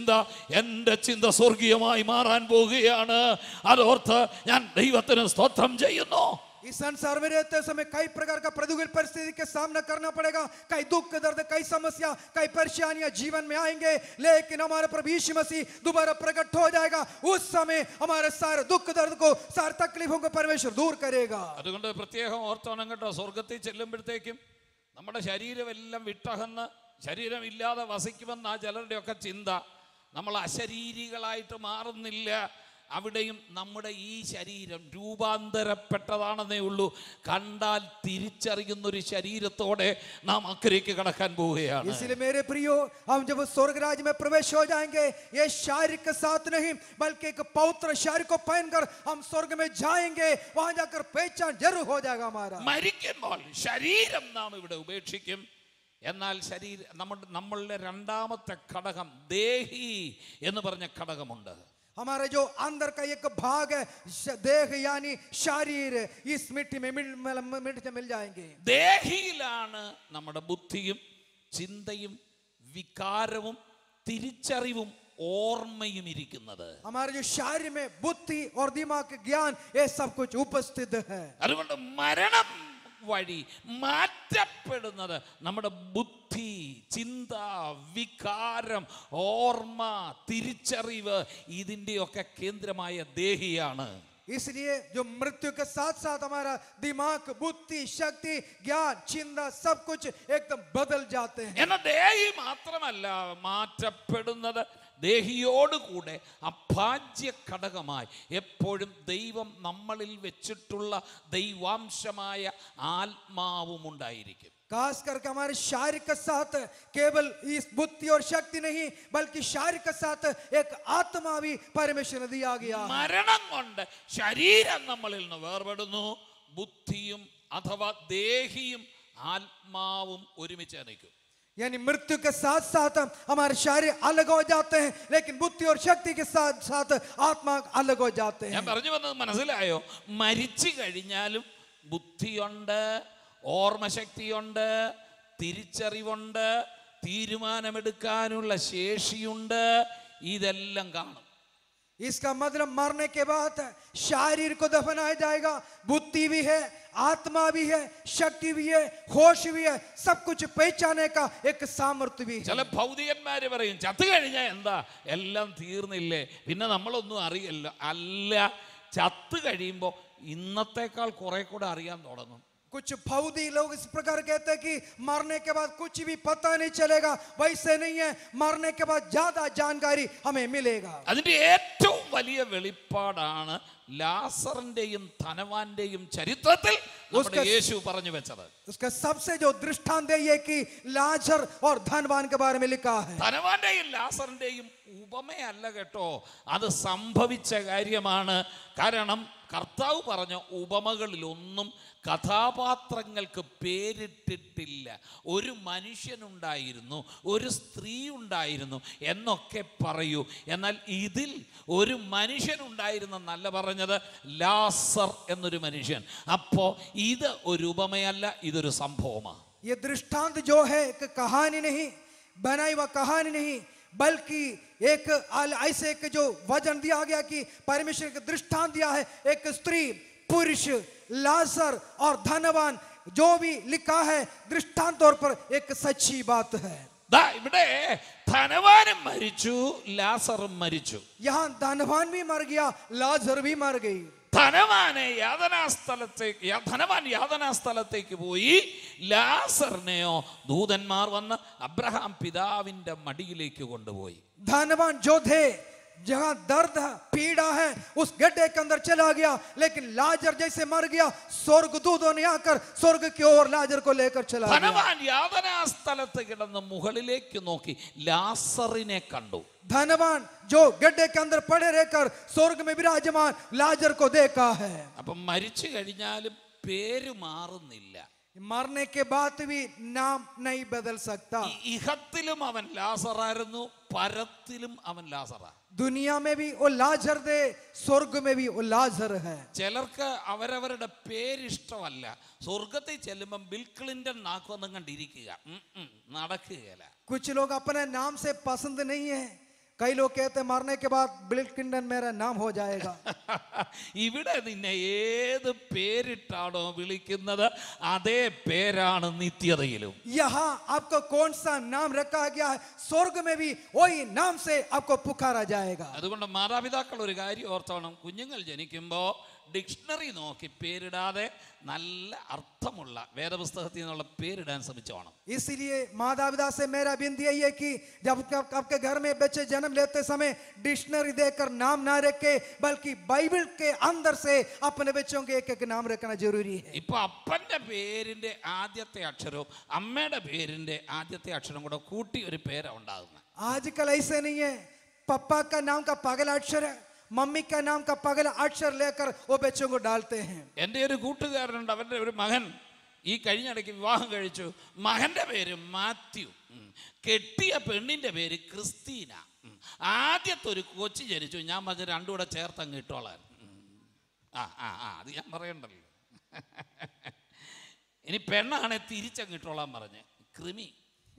എൻ്റെ ചിന്ത സ്വർഗീയമായി മാറാൻ പോവുകയാണ്. അതോർത്ത് ഞാൻ ദൈവത്തിന് സ്തോത്രം ചെയ്യുന്നു. इस संसार में रहते समय कई प्रकार का प्रतिकूल परिस्थिति के सामना करना पड़ेगा, कई दुख दर्द, कई समस्या, कई परेशानियां जीवन में आएंगे. लेकिन हमारे प्रभु यीशु मसीह दोबारा प्रकट हो जाएगा. उस समय हमारे सारे दुख दर्द को, सारे तकलीफों को परमेश्वर दूर करेगा. അതുകൊണ്ട് പ്രത്യേകം ഓർത്തോണം കേട്ടോ. സ്വർഗത്തിൽ ചെല്ലുമ്പോഴത്തേക്കും നമ്മുടെ ശരീരമെല്ലാം വിട്ടകന്ന് ശരീരം ഇല്ലാതെ വസിക്കുമെന്ന ചിലരുടെയൊക്കെ ചിന്ത. നമ്മൾ അശരീരികളായിട്ട് മാറുന്നില്ല. അവിടെയും നമ്മുടെ ഈ ശരീരം രൂപാന്തരപ്പെട്ടതാണെന്നേ ഉള്ളൂ. കണ്ടാൽ തിരിച്ചറിയുന്ന ഒരു ശരീരത്തോടെ നാം അക്കരയ്ക്ക് കടക്കാൻ പോവുകയാണ്. इसलिए मेरे प्रियो, हम जब स्वर्ग राज्य में प्रवेश हो जाएंगे, ये शारीरिक के साथ नहीं बल्कि एक पवित्र शरीर को पहनकर हम स्वर्ग में जाएंगे. वहां जाकर पहचान जरूर हो जाएगा हमारा. മരിക്കുമ്പോൾ ശരീരം നാം ഇവിടെ ഉപേക്ഷിക്കും. എന്നാൽ നമ്മളുടെ രണ്ടാമത്തെ ഘടകം ദേഹി എന്ന് പറഞ്ഞ ഘടകമുണ്ട്. हमारे जो अंदर का एक भाग है देह यानी शरीर, इस मिट्टी में मिल जाएंगे. ദേഹിയിലാണ് നമ്മുടെ ബുദ്ധിയും ചിന്തയും വികാരവും തിരിച്ചറിവും ഓർമ്മയും ഇരിക്കുന്നത്. हमारे जो शरीर में बुद्धि और दिमाग ज्ञान ये सब कुछ उपस्थित है. അതുകൊണ്ട് മരണം വഴി മാറ്റപ്പെടുന്നത് നമ്മുടെ ബുദ്ധി, ചിന്ത, വികാരം, ഓർമ്മ, തിരിച്ചറിവ് ഇതിൻ്റെയൊക്കെ കേന്ദ്രമായ ദേഹിയാണ്. इसलिए जो मृत्यु के साथ साथ हमारा दिमाग, बुद्धि, शक्ति, ज्ञान, चिंता सब कुछ एकदम बदल जाते हैं. എന്നാൽ ദേഹി മാത്രമല്ല മാറ്റപ്പെടുന്നത്, ദേഹിയോടുകൂടെ അഭാജ്യ ഘടകമായി എപ്പോഴും ദൈവം നമ്മളിൽ വെച്ചിട്ടുള്ള ദൈവാംശമായ ആത്മാവും ഉണ്ടായിരിക്കും. खास करके हमारे शारीरिक के साथ केवल इस बुद्धि और शक्ति नहीं बल्कि शारीरिक के साथ एक आत्मा भी परमेश्वर ने दिया गया. മരണം കൊണ്ട് ശരീരം നമ്മളിൽ നിന്ന് വേർപെടുന്നു. ബുദ്ധിയും അഥവാ ദേഹിയും ആത്മാവും ഒരുമിച്ച് നിൽക്കും. यानी मृत्यु के साथ साथ हमारे शरीर अलग हो जाते हैं, लेकिन बुद्धि और शक्ति के साथ साथ आत्मा अलग हो जाते हैं. ഞാൻ പറഞ്ഞു വന്നത് മനസ്സിലായോ? മരിച്ചു കഴിഞ്ഞാലും ബുദ്ധിയുണ്ട്, ഓർമ്മശക്തിയുണ്ട്, തിരിച്ചറിവുണ്ട്, തീരുമാനമെടുക്കാനുള്ള ശേഷിയുണ്ട്. ഇതെല്ലാം കാണും. इसका मतलब मरने के बाद शरीर को दफनाया जाएगा, बुद्धि भी है, आत्मा भी है, शक्ति भी है, होश भी है, सब कुछ पहचाने का एक सामर्थ्य भी है. ചില ഭൗതികന്മാര് പറയും ചത്തു കഴിഞ്ഞാൽ എന്താ എല്ലാം തീർന്നില്ലേ, പിന്നെ നമ്മളൊന്നും അറിയില്ല. അല്ല, ചത്തു കഴിയുമ്പോൾ ഇന്നത്തേക്കാൾ കുറെ കൂടെ അറിയാൻ തുടങ്ങും. कुछ फौदी लोग इस प्रकार कहते हैं कि मरने के बाद कुछ भी पता नहीं चलेगा। वैसे नहीं है, मरने के बाद ज्यादा जानकारी हमें मिलेगा। അതിന്റെ ഏറ്റവും വലിയ വെളിപ്പാടാണ് ലാസറിന്റെയും ധനവാന്റെയും ചരിത്രത്തിൽ നമ്മുടെ യേശു പറഞ്ഞു വെച്ചത്. उसका सबसे जो दृष्टांत है ये कि लाजर और धनवान के बारे में लिखा है. ധനവാന്റെയും ലാസറിന്റെയും ഉപമയല്ല കേട്ടോ, അത് സംഭവിച്ച കാര്യമാണ്. കാരണം കർത്താവ് പറഞ്ഞ ഉപമകളിലൊന്നും കഥാപാത്രങ്ങൾക്ക് പേരിട്ടിട്ടില്ല. ഒരു മനുഷ്യനുണ്ടായിരുന്നു, ഒരു സ്ത്രീ ഉണ്ടായിരുന്നു എന്നൊക്കെ പറയൂ. എന്നാൽ ഇതിൽ ഒരു മനുഷ്യനുണ്ടായിരുന്നെന്നല്ല പറഞ്ഞത്, ലാസർ എന്നൊരു മനുഷ്യൻ. അപ്പോ ഇത് ഒരു ഉപമയല്ല, ഇതൊരു സംഭവമാണ്. ये दृष्टांत जो है एक कहानी नहीं, बनाई हुआ कहानी नहीं, बल्कि एक ऐसे एक जो वचन दिया गया कि परमेश्वर का दृष्टांत दिया है. एक स्त्री, पुरुष, लाजर और धनवान जो भी लिखा है दृष्टांत तौर पर एक सच्ची बात है. ഇവിടെ ധനവാനും മരിച്ചു, ലാസറും മരിച്ചു. यहाँ धनवान भी मर गया, लाजर भी मर गई. ധനവാൻ യാതനാസ്ഥലത്തേക്ക് പോയി. ലാസറിനെയോ ദൂതന്മാർ വന്ന് അബ്രഹാം പിതാവിന്റെ മടിയിലേക്ക് കൊണ്ടുപോയി. धनवान जो थे जहां दर्द पीड़ा है उस गड्ढे के अंदर चला गया, लेकिन लाजर जैसे मर गया स्वर्गदूतों ने आकर स्वर्ग की ओर लाजर को लेकर चला गया. ധനവാൻ യാതനാസ്ഥലത്ത് കിടന്ന് മുകളിലേക്ക് നോക്കി ലാസറിനെ കണ്ടു. धनवान जो गड्ढे के अंदर पड़े रहकर स्वर्ग में विराजमान लाजर को देखा है. അപ്പം മരിച്ചു കഴിഞ്ഞാലും പേര് മാറുന്നില്ല. मरने के बाद भी नाम नहीं बदल सकता. ഇഹത്തിലും അവൻ ലാസറായിരുന്നു, പരത്തിലും അവൻ ലാസറാ. दुनिया में भी वो लाजर थे, स्वर्ग में भी वो लाजर है. ചിലർക്ക് അവരവരുടെ പേരിഷ്ടമല്ല. സ്വർഗത്തിൽ ചെല്ലുമ്പം ബിൽ ക്ലിന്റൺ നാക്കുവെന്നും കണ്ടിരിക്കുക, നടക്കുകയില്ല. कुछ लोग अपने नाम से पसंद नहीं है. कई लोग कहते हैं मरने के बाद बिल क्लिंटन मेरा नाम हो जाएगा. ഇവിടെ നിന്നെ ഏത് പേരിട്ടാണോ വിളിക്കുന്നത് അതേ പേരാണ് നിത്യതയിലും. यहाँ आपको कौन सा नाम रखा गया है, स्वर्ग में भी वही नाम से आपको पुकारा जाएगा. അതുകൊണ്ട് മാതാപിതാക്കൾ ഒരു കാര്യം ഓർത്തോണം, കുഞ്ഞുങ്ങൾ ജനിക്കുമ്പോ ഡിക്ഷണറി നോക്കി പേരിടാതെ നല്ല അർത്ഥമുള്ള വേദപുസ്തകത്തിൽ നിന്നുള്ള പേരിടാൻ ശ്രമിച്ചോണം. इसलिए माता पिता से मेरा विनती यही है कि जब आपके घर में बच्चे जन्म लेते समय डिक्शनरी देकर नाम ना रखे, बल्कि बाइबल के अंदर से अपने बच्चों के एक एक नाम रखना जरूरी है. ഇപ്പൊ അപ്പന്റെ പേരിന്റെ ആദ്യത്തെ അക്ഷരവും അമ്മയുടെ പേരിന്റെ ആദ്യത്തെ അക്ഷരം കൂടെ കൂട്ടി ഒരു പേരാ ഉണ്ടാകുന്നത്. आजकल ऐसे नहीं है. पापा का नाम का पगला अक्षर है, मम्मी का नाम का पगला अक्षर लेकर वो बच्चों को डालते हैं. എൻ്റെ ഒരു കൂട്ടുകാരനുണ്ട്, അവൻ്റെ ഒരു മകൻ ഈ കഴിഞ്ഞിടയ്ക്ക് വിവാഹം കഴിച്ചു. മകന്റെ പേര് മാത്യു, കെട്ടിയ പെണ്ണിന്റെ പേര് ക്രിസ്റ്റീന. ആദ്യത്തെ ഒരു കൊച്ചു ജനിച്ചു. ഞാൻ പറഞ്ഞ രണ്ടും കൂടെ ചേർത്തങ്ങ് ഇട്ടോളാൻ. അത് ഞാൻ പറയണ്ടല്ലോ. ഇനി പെണ്ണാണെ തിരിച്ചങ്ങ് ഇട്ടോളാൻ പറഞ്ഞ് കൃമി.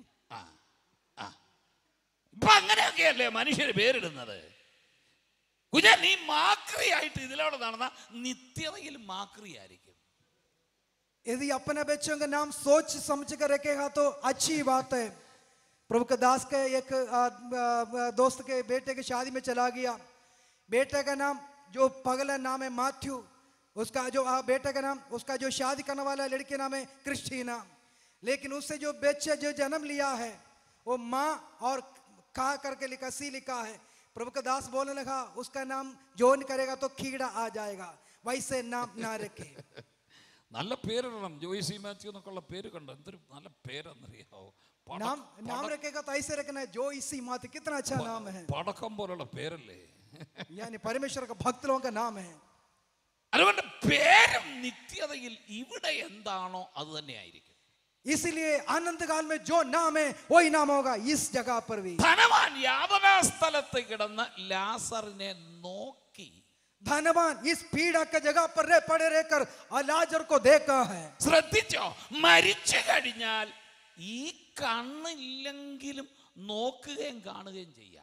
ഇപ്പൊ അങ്ങനെയൊക്കെയല്ലേ മനുഷ്യര് പേരിടുന്നത്. കുഞ്ഞാ, നീ മാക്രിയായിട്ട് ഇതിലൂടെ നടന്ന നിത്യതയിൽ മാക്രിയായിരിക്കും. यदि अपने बच्चों का नाम सोच समझ कर रखेगा तो अच्छी बात है. प्रभु के दास के एक दोस्त के बेटे की शादी में चला गया. बेटे का नाम जो पगला नाम है माथ्यू, उसका जो बेटे का नाम, उसका जो शादी करने वाला लड़की नाम है क्रिस्टीना. लेकिन उससे जो बच्चे जो जन्म लिया है वो माँ और का करके लिखा, सी लिखा है. प्रभु का दास बोलने लगा उसका नाम जोन करेगा तो कीड़ा आ जाएगा, वैसे नाम ना रखे. നല്ല പേരിടണം. ജോയ്സി മാത്യു എന്നൊക്കെയുള്ള പേര് കണ്ടോ, എന്തൊരു നല്ല പേരെന്നറിയാവോ. नाम रखेगा तो ऐसे रखना है, जो इसी मात, कितना अच्छा नाम है. പടക്കം പോലുള്ള പേരല്ലേ. यानी परमेश्वर का भक्त लोगों का नाम है. അതുകൊണ്ട് പേരും നിത്യതയിൽ ഇവിടെ എന്താണോ അത് തന്നെ ആയിരിക്കും. इसलिए अनंत काल में जो नाम है वही नाम होगा इस जगह पर भी. ധനവാൻ യാതനാസ്ഥലത്ത് കിടന്ന് ലാസറിനെ നോക്കി. धनवान इस पीड़ा के जगह पर पड़े रहकर लाजर को देखा है. ശ്രദ്ധിച്ചോ, മരിച്ചു കഴിഞ്ഞാൽ ഈ കണ്ണില്ലെങ്കിലും നോക്കുകയും കാണുകയും ചെയ്യാം.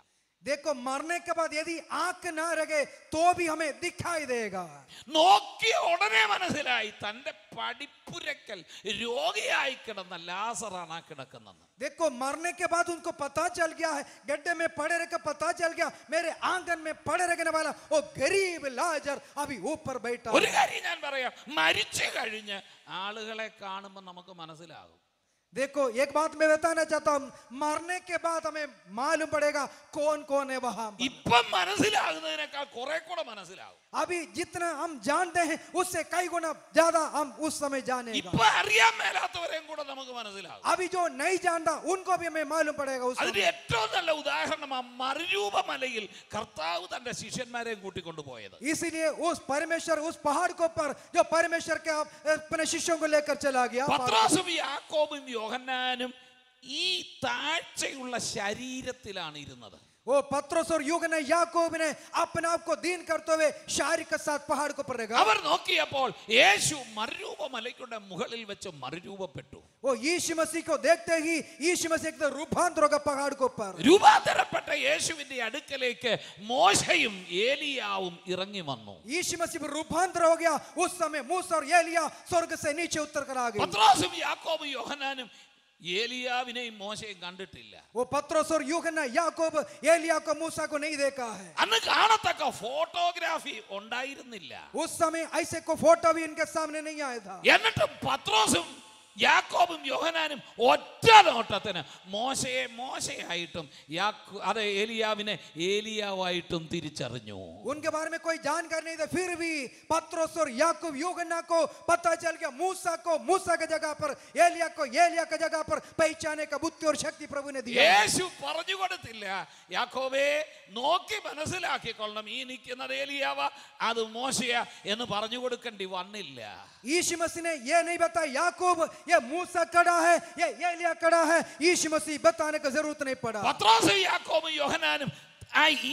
देखो मरने के बाद यदि आंख ना रहे तो भी हमें दिखाई देगा. നോക്കിയ ഉടനെ മനസ്സിലായി തന്റെ പടിപ്പുരക്കൽ രോഗിയായി കിടന്ന ലാസറാണ് ആ കിടക്കുന്നത്. देखो मरने के बाद उनको पता चल गया है, गड्ढे में पड़े रह के पता चल गया मेरे आंगन में पड़े रहने वाला वो गरीब लाजर अभी ऊपर बैठा. ഒരു കാര്യം ഞാൻ പറയാം, മരിച്ചു കഴിഞ്ഞ് ആളുകളെ കാണുമ്പോൾ നമുക്ക് മനസ്സിലാകും. देखो एक बात मैं बताना चाहता हूँ, मरने के बाद हमें मालूम पड़ेगा कौन कौन है वहां. ഇപ്പം മനസ്സിലാകുന്നതിനേക്കാൾ കുറെ കൂടെ മനസ്സിലാകും. अभी जितना हम जानते हैं उससे कई गुना ज्यादा हम उस समय जानेगा. ഇപ്പൊ അറിയാൻ മേലാത്തവരെയും കൂടെ നമുക്ക് മനസ്സിലാകും. अभी जो नहीं जानता उनको भी हमें मालूम पड़ेगा उस അതിന് समय. ഏറ്റവും നല്ല ഉദാഹരണമാണ് മറുരൂപമലയിൽ കർത്താവ് തന്റെ ശിഷ്യന്മാരെയും കൂട്ടിക്കൊണ്ടുപോയത്. इसीलिए उस परमेश्वर उस पहाड़ को पर जो परमेश्वर के अपने शिष्यों को लेकर चला गया. പത്രോസും യാക്കോബും യോഹന്നാനും ഈ താഴ്ചയുള്ള ശരീരത്തിലാണ് ഇരുന്നത്. वो पत्रोस और यूहन्ना याकूब ने अपने आप को दीन करते हुए शारीरिक के साथ पहाड़ को पर रखा. അവർ നോക്കിയപ്പോൾ യേശു മറുരൂപമലയുടെ മുകളിൽ വെച്ച് മറുരൂപപ്പെട്ടു. वो यीशु मसीह को देखते ही यीशु मसीह एकदम रूपांतर होगा पहाड़ को पर. രൂപാന്തരപ്പെട്ട യേശുവിന്റെ അടുക്കലേക്ക് മോശയും ഏലിയാവും ഇറങ്ങി വന്നു. यीशु मसीह पर रूपांतर हो गया. उस समय मूसा और एलिया स्वर्ग से नीचे उतर कर आ गए. പത്രോസും യാക്കോബും യോഹന്നാനും ഏലിയാവിനെയും മോശയും കണ്ടിട്ടില്ല. वो पत्रोस और यूहन्ना याकूब एलिया को मूसा को नहीं देखा है. അന്ന് കാണത്തക്ക ഫോട്ടോഗ്രാഫി ഉണ്ടായിരുന്നില്ല. उस समय ऐसे को फोटो भी इनके सामने नहीं आया था. എന്നിട്ടും പത്രോസും യാക്കോബും യോഹന്നാനും ഒറ്റ നോട്ടത്തിന് മോശയെ മോശയായിട്ടും അത് ഏലിയാവിനെ ഏലിയാവായിട്ടും തിരിച്ചറിഞ്ഞു. उनके बारे में कोई जानकारी नहीं था, फिर भी पत्रोस और याकूब यूहन्ना को पता चल गया मूसा को मूसा की जगह पर, एलिया को एलिया की जगह पर पहचाने का बुद्धि और शक्ति प्रभु ने दिया. യേശു പറഞ്ഞു കൊടുത്തില്ല, യാക്കോബേ നോക്കി മനസ്സിലാക്കിക്കൊള്ളണം ഈ നിൽക്കുന്നത് ഏലിയാവ അത് മോശയാ എന്ന് പറഞ്ഞു കൊടുക്കേണ്ടി വന്നില്ല. यीशु मसीह ने ये नहीं बताया याकूब ये मूसा खड़ा है ये एलिया खड़ा है. यीशु मसीह बताने का जरूरत नहीं पड़ा. പത്രോസും യാക്കോബും യോഹന്നാനും ഈ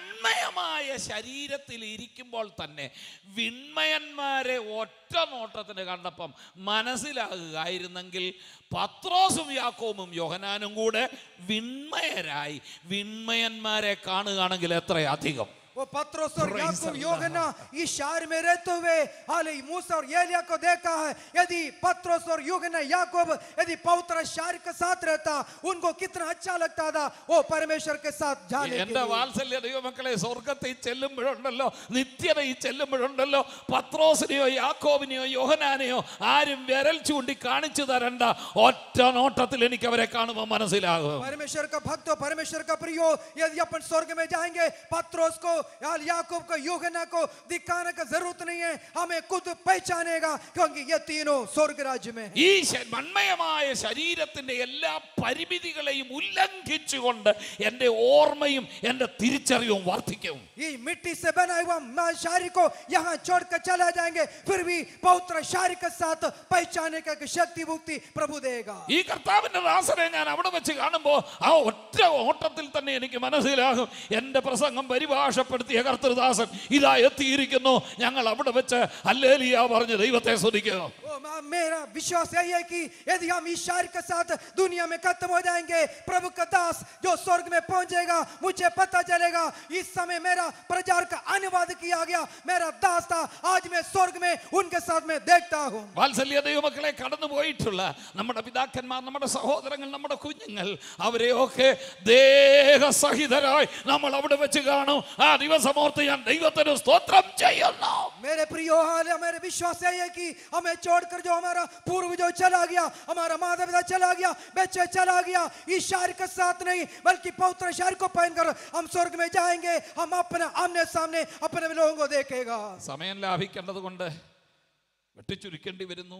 മൺമയമായ ശരീരത്തിൽ ഇരിക്കുമ്പോൾ തന്നെ വിൺമയന്മാരെ ഒറ്റ നോട്ടത്തിന് കണ്ടപ്പം മനസ്സിലാകുകയായിരുന്നെങ്കിൽ പത്രോസും യാക്കോബും യോഹന്നാനും കൂടെ വിൺമയരായി വിൺമയന്മാരെ കാണുകയാണെങ്കിൽ എത്രയധികം. वो पत्रोस और याकूब यूहन्ना इस शहर में रहते हुए हाले मूसा और एलिया को देखा है. यदि पत्रोस और यूहन्ना याकूब यदि पवित्र शहर के साथ रहता उनको कितना अच्छा लगता था वो परमेश्वर के साथ जाने के എന്റെ लिए. വാത്സല്യ ദൈവമക്കളെ, സ്വർഗത്തിൽ ചെല്ലുമ്പോഴുണ്ടല്ലോ നിത്യതയിൽ ചെല്ലുമ്പോഴുണ്ടല്ലോ പത്രോസിനെയോ യാക്കോബിനെയോ യോഹന്നാനെയോ ആരും വിരൽ ചൂണ്ടി കാണിച്ചു തരണ്ട. ഒറ്റ നോട്ടത്തിൽ എനിക്ക് അവരെ കാണുമ്പോൾ മനസ്സിലാകും. परमेश्वर का भक्त परमेश्वर का प्रियो यदि अपन स्वर्ग में जाएंगे पत्रोस को याकूब को यूहन्ना को दिखाने का जरूरत नहीं है, हमें खुद पहचानेगा क्योंकि ये तीनों स्वर्ग राज्य में ഈ മൺമയമായ ശരീരത്തിന്റെ എല്ലാ പരിമിതികളെയും ഉല്ലംഘിച്ചുകൊണ്ട് എന്റെ ഓർമ്മയും എന്റെ തിരിച്ചറിവും വർദ്ധിക്കും. ये मिट्टी से बना हुआ शरीर को यहाँ छोड़कर चला जाएंगे फिर भी पवित्र शरीर के साथ पहचाने का शक्ति मुक्ति प्रभु देगा. ഈ കർത്താവിന്റെ ദാസനെ ഞാൻ അവിടെ വെച്ച് കാണുമ്പോൾ ആ ഒറ്റ ഓട്ടത്തിൽ തന്നെ എനിക്ക് മനസ്സിലാകും എന്റെ പ്രസംഗം പരിഭാഷപ്പെടുത്തിയ കർത്തൃദാസൻ ഇതാ എത്തിയിരിക്കുന്നു. ഞങ്ങൾ അവിടെ വെച്ച് ഹല്ലേലൂയ പറഞ്ഞ് ദൈവത്തെ സ്തുതിക്കുന്നു. मेरा विश्वास यही है कि यदि हम इस शरीर के साथ दुनिया में खत्म हो जाएंगे प्रभु का दास जो स्वर्ग में पहुंचेगा मुझे पता चलेगा इस समय मेरा प्रचार का अनुवाद किया गया मेरा दास था आज मैं स्वर्ग में उनके साथ में देखता हूं. വാത്സല്യ ദൈവമക്കളെ, കടന്നു പോയിട്ടുള്ള നമ്മുടെ പിതാക്കന്മാർ നമ്മുടെ സഹോദരങ്ങൾ നമ്മുടെ കുഞ്ഞുങ്ങൾ അവരെയൊക്കെ ദേഹസഹിതരായി നമ്മൾ അവിടെ വെച്ച് കാണും. ആ ദിവസമോർത്ത് ഞാൻ ദൈവത്തിന് സ്തോത്രം ചെയ്യുന്നു. मेरे प्रियो हाल मेरे विश्वास यही है कि हमें छोड़कर जो हमारा पूर्व जो चला गया हमारा माता पिता चला गया बच्चे चला गया इस शहर के साथ नहीं बल्कि पवित्र शहर को पहनकर हम स्वर्ग में जाएंगे. हम अपने आमने सामने अपने लोगों को देखेगा. സമയം ലാഭിക്കേണ്ടത് കൊണ്ട് വെട്ടിച്ചുരുക്കേണ്ടി വരുന്നു.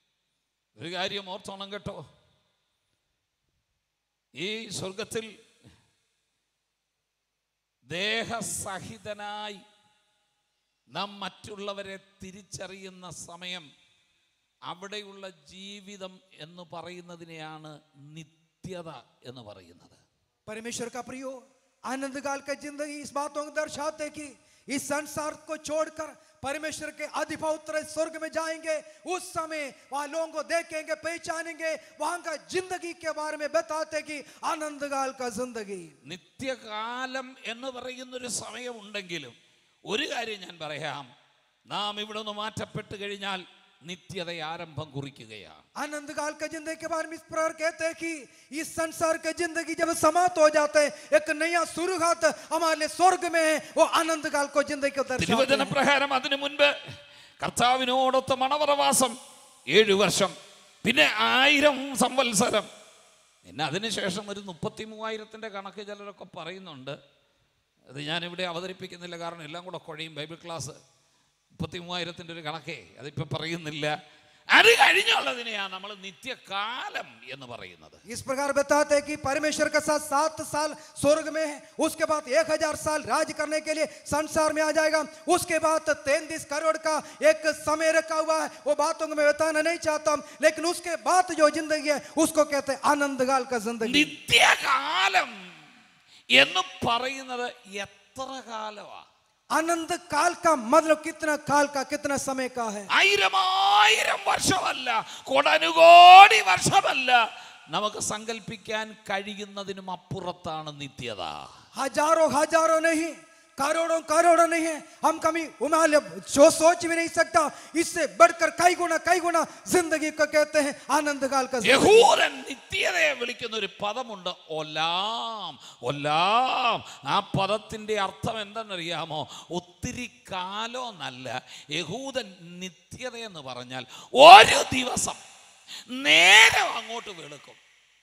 ഒരു കാര്യം ഓർത്തോണം കേട്ടോ, ഈ സ്വർഗത്തിൽ ദേഹസഹിതനായി നാം മറ്റുള്ളവരെ തിരിച്ചറിയുന്ന സമയം അവിടെയുള്ള ജീവിതം എന്ന് പറയുന്നതിനെയാണ് നിത്യത എന്ന് പറയുന്നത്. परमेश्वर का प्रियो आनंद काल का जिंदगी इस बातों को दर्शाते कि इस संसार को छोड़कर परमेश्वर के अधिपौत्र स्वर्ग में जाएंगे, उस समय वहां लोगों को देखेंगे, पहचानेंगे, वहां का जिंदगी के बारे में बताते कि आनंदकाल का जिंदगी. നിത്യകാലം എന്ന് പറയുന്നൊരു സമയമുണ്ടെങ്കിലും ഒരു കാര്യം ഞാൻ പറയാം, നാം ഇവിടെ നിന്ന് മാറ്റപ്പെട്ട് കഴിഞ്ഞാൽ നിത്യത ആരംഭം കുറിക്കുകയാണ്. आनंदकाल का जिंदगी के बारे में इस प्रकार कहते हैं कि इस संसार की जिंदगी जब समाप्त हो जाते हैं, एक नया शुरुआत हमारे लिए स्वर्ग में है, वो आनंदकाल को जिंदगी को दर्शाते തിരുവചന हैं. പ്രകാരം അതിനു മുൻപ് കർത്താവിനോടൊത്ത മണവറവാസം 7 വർഷം, പിന്നെ 1000 സംവത്സരം, പിന്നെ അതിനുശേഷം ഒരു 33,000 കണക്ക് ചിലരൊക്കെ പറയുന്നുണ്ട്. അത് ഞാനിവിടെ അവതരിപ്പിക്കുന്നില്ല, കാരണം എല്ലാം കൂടെ കുഴയും. ബൈബിൾ ക്ലാസ് 33,000 ഒരു കണക്കേ, അതിപ്പോൾ പറയുന്നില്ല. അത് കഴിഞ്ഞുള്ളതിനെയാണ് നമ്മൾ നിത്യകാലം എന്ന് പറയുന്നത്. इस प्रकार बताते हैं कि परमेश्वर के साथ 7 साल स्वर्ग में है, उसके बाद 1000 साल राज करने के लिए संसार में आ जाएगा, उसके बाद 33 करोड़ का एक समय रखा हुआ है. वो बातों को मैं बताना नहीं चाहता, लेकिन उसके बाद जो जिंदगी है उसको कहते हैं आनंदकाल का जिंदगी. നിത്യകാലം എന്ന് പറയുന്നത് എത്ര കാലമാണ്? आनंद काल का मतलब कितना काल का, कितना समय का है? 1000 വർഷമല്ല, കോടാനുകോടി വർഷമല്ല, നമുക്ക് സങ്കല്പിക്കാൻ കഴിയുന്നതിനും അപ്പുറത്താണ് നിത്യത. हजारों हजारों नहीं, करोड़ों करोड़ों नहीं है, हम कभी उमाले जो सोच भी नहीं सकता, इससे बढ़कर कई गुना जिंदगी को कहते हैं आनंद काल का. യഹൂദൻ നിത്യതയെ വിളിക്കുന്ന ഒരു പദമുണ്ട്, ഒലാം. ഒലാം, ആ പദത്തിന്റെ അർത്ഥം എന്താണെന്നറിയാമോ? ഒത്തിരി കാലോ നല്ല. യഹൂദൻ നിത്യത എന്ന് പറഞ്ഞാൽ ഒരു ദിവസം നേരം അങ്ങോട്ട് വെളുക്കും,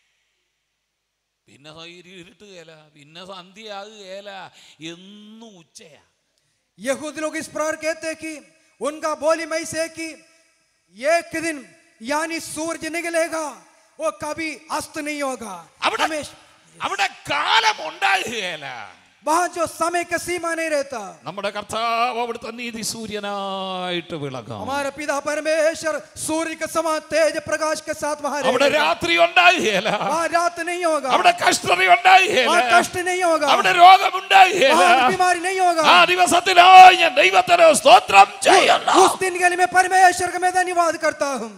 പിന്നെ ഇരുട്ടുകയില്ല, പിന്നെ സന്ധ്യയാകുകയില്ല, എന്നും ഉച്ചയാ. यहूदी लोग इस प्रकार कहते हैं कि उनका बोली में से कि एक दिन यानी सूरज निकलेगा, वो कभी अस्त नहीं होगा. അവിടെ കാലം ഉണ്ടാകുകയില്ല, वहां जो समय का सीमा नहीं रहता. നമ്മുടെ കർത്താവ് അവിടുത്തെ നീതി സൂര്യനായിട്ട് വിളങ്ങും. हमारा पिता परमेश्वर सूर्य के समान तेज प्रकाश के साथ वहां അവിടെ രാത്രി ഉണ്ടാകുകയില്ല, वहां रात नहीं होगा, അവിടെ കഷ്ടത ഉണ്ടാകുകയില്ല, वहां कष्ट नहीं होगा, അവിടെ രോഗം ഉണ്ടാകുകയില്ല. वहां बीमारी नहीं होगा. ആ ദിവസത്തിലായി ഞാൻ ദൈവത്തിന് സ്തോത്രം ചെയ്യുന്നു. उस दिन के लिए मैं परमेश्वर का मैं धन्यवाद करता हूं.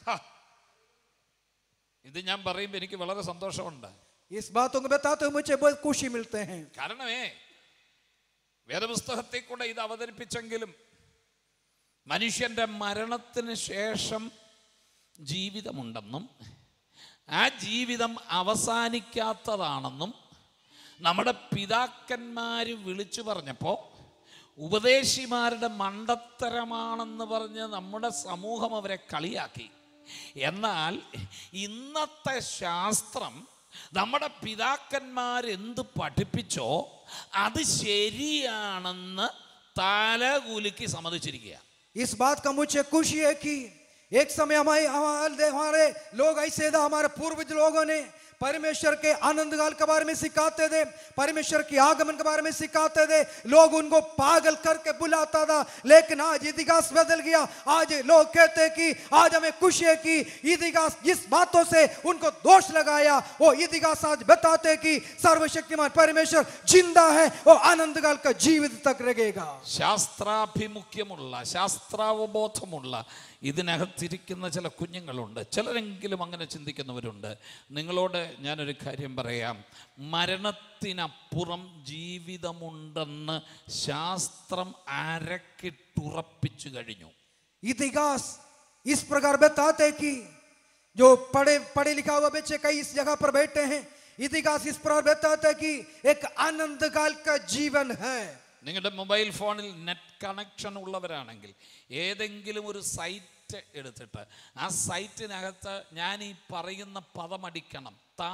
ഇത് ഞാൻ പറയുമ്പോൾ എനിക്ക് വളരെ സന്തോഷമുണ്ട്. इस बातों को बताते हुए मुझे बहुत खुशी मिलते हैं. കാരണമേ വേദപുസ്തകത്തെ കൂടെ ഇത് അവതരിപ്പിച്ചെങ്കിലും മനുഷ്യന്റെ മരണത്തിന് ശേഷം ജീവിതമുണ്ടെന്നും ആ ജീവിതം അവസാനിക്കാത്തതാണെന്നും നമ്മുടെ പിതാക്കന്മാര് വിളിച്ചു പറഞ്ഞപ്പോൾ ഉപദേശിമാരുടെ മണ്ടത്തരമാണെന്ന് പറഞ്ഞ് നമ്മുടെ സമൂഹം അവരെ കളിയാക്കി. എന്നാൽ ഇന്നത്തെ ശാസ്ത്രം നമ്മുടെ പിതാക്കന്മാരെന്ത് പഠിപ്പിച്ചോ അത് ശരിയാണെന്ന് തലകുലുക്കി സമ്മതിച്ചിരിക്കുക. इस बात का मुझे खुशी है कि एक समय हमारे लोग ऐसे थे, हमारे पूर्वज लोगों ने परमेश्वर के आनंद काल के बारे में सिखाते थे, परमेश्वर के आगमन के बारे में सिखाते थे. लोग उनको पागल करके बुलाता था, लेकिन आज इतिहास बदल गया. आज लोग कहते हैं कि आज हमें खुशी है कि इतिहास जिस बातों से उनको दोष लगाया, वो इतिहास आज बताते हैं कि सर्वशक्तिमान परमेश्वर जिंदा है, वो आनंद काल का जीवित तक रहेगा. ശാസ്ത്രാഭിമുഖ്യമുള്ള, ശാസ്ത്രാവബോധമുള്ള ഇതിനകത്തിരിക്കുന്ന ചില കുഞ്ഞുങ്ങളുണ്ട്. ചിലരെങ്കിലും അങ്ങനെ ചിന്തിക്കുന്നവരുണ്ട്. നിങ്ങളോട് ഞാനൊരു കാര്യം പറയാം, മരണത്തിനപ്പുറം ജീവിതമുണ്ടെന്ന് ശാസ്ത്രം അരക്കിട്ടുറപ്പിച്ചു കഴിഞ്ഞു. इतिहास इस प्रकार बताते हैं कि जो पढ़े लिखा हुआ बच्चे कई इस जगह पर बैठे हैं, इतिहास इस प्रकार बताता है कि एक आनंद काल का जीवन है. നിങ്ങളുടെ മൊബൈൽ ഫോണിൽ നെറ്റ് കണക്ഷൻ ഉള്ളവരാണെങ്കിൽ ഏതെങ്കിലും ഒരു സൈറ്റ് എടുത്തിട്ട് ആ സൈറ്റിനകത്ത് ഞാൻ ഈ പറയുന്ന പദമടിക്കണം,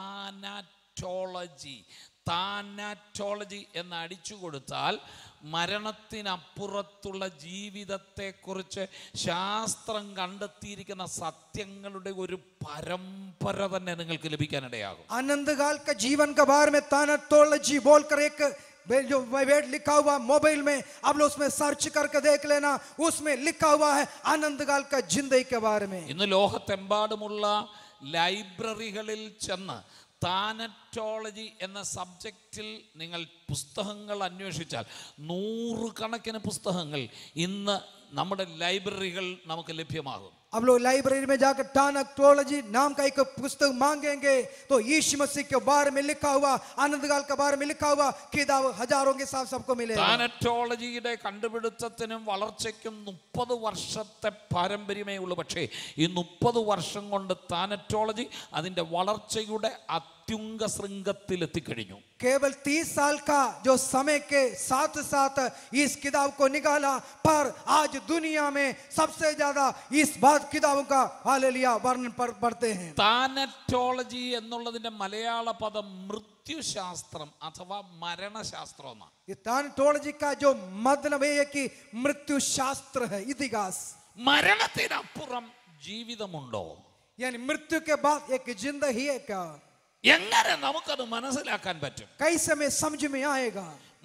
താനാറ്റോളജി എന്ന് അടിച്ചു കൊടുത്താൽ മരണത്തിനപ്പുറത്തുള്ള ജീവിതത്തെക്കുറിച്ച് ശാസ്ത്രം കണ്ടെത്തിയിരിക്കുന്ന സത്യങ്ങളുടെ ഒരു പരമ്പര തന്നെ നിങ്ങൾക്ക് ലഭിക്കാനിടയാകും. आनंदकाल का जीवन के बारे में तानाटोलॉजी बोलकर एक जो वेट लिखा हुआ मोबाइल में, आप लोग उसमें सर्च करके देख लेना, उसमें लिखा हुआ है आनंदकाल का जिंदगी के बारे में. ഇന്ന് ലോകത്തെമ്പാടുമുള്ള ലൈബ്രറികളിൽ ചെന്ന് താനറ്റോളജി എന്ന സബ്ജക്റ്റിൽ നിങ്ങൾ പുസ്തകങ്ങൾ അന്വേഷിച്ചാൽ 100 കണക്കിന് പുസ്തകങ്ങൾ ഇന്ന് നമ്മുടെ ലൈബ്രറികൾ നമുക്ക് ലഭ്യമാകും. अब लोग लाइब्रेरी में जाकर टानटोलॉजी नाम का एक पुस्तक मांगेंगे तो यीशु मसीह के बारे में लिखा हुआ, आनंदकाल के बारे में लिखा हुआ किताब हजारों के साथ सबको मिलेगा. താനറ്റോളജിയുടെ കണ്ടുപിടുത്തത്തിനും വളർച്ചയ്ക്കും 30 വർഷത്തെ പാരമ്പര്യമേ ഉള്ളൂ. പക്ഷേ ഈ 30 വർഷം കൊണ്ട് താനറ്റോളജി അതിൻ്റെ വളർച്ചയുടെ അത്യുംഗ ശൃംഗത്തിൽ എത്തിക്കഴിഞ്ഞു. केवल 30 साल का जो समय के साथ साथ इस किताब को निकाला, पर आज दुनिया में सबसे ज्यादा इस बात किताबों का हालेलुया वर्णन पढ़ते हैं. താനറ്റോളജി എന്നുള്ളതിന്റെ മലയാള പദം മൃത്യുശാസ്ത്രം അഥവാ മരണശാസ്ത്രം എന്നാണ്. ये तानटोलॉजी का जो मतलब है कि मृत्यु शास्त्र है, इतिहास. മരണത്തിനപ്പുറം ജീവിതമുണ്ടോ? यानी मृत्यु के बाद एक जिंदगी है क्या? എങ്ങനെ നമുക്കത് മനസ്സിലാക്കാൻ പറ്റും? कैसे में समझ में आएगा?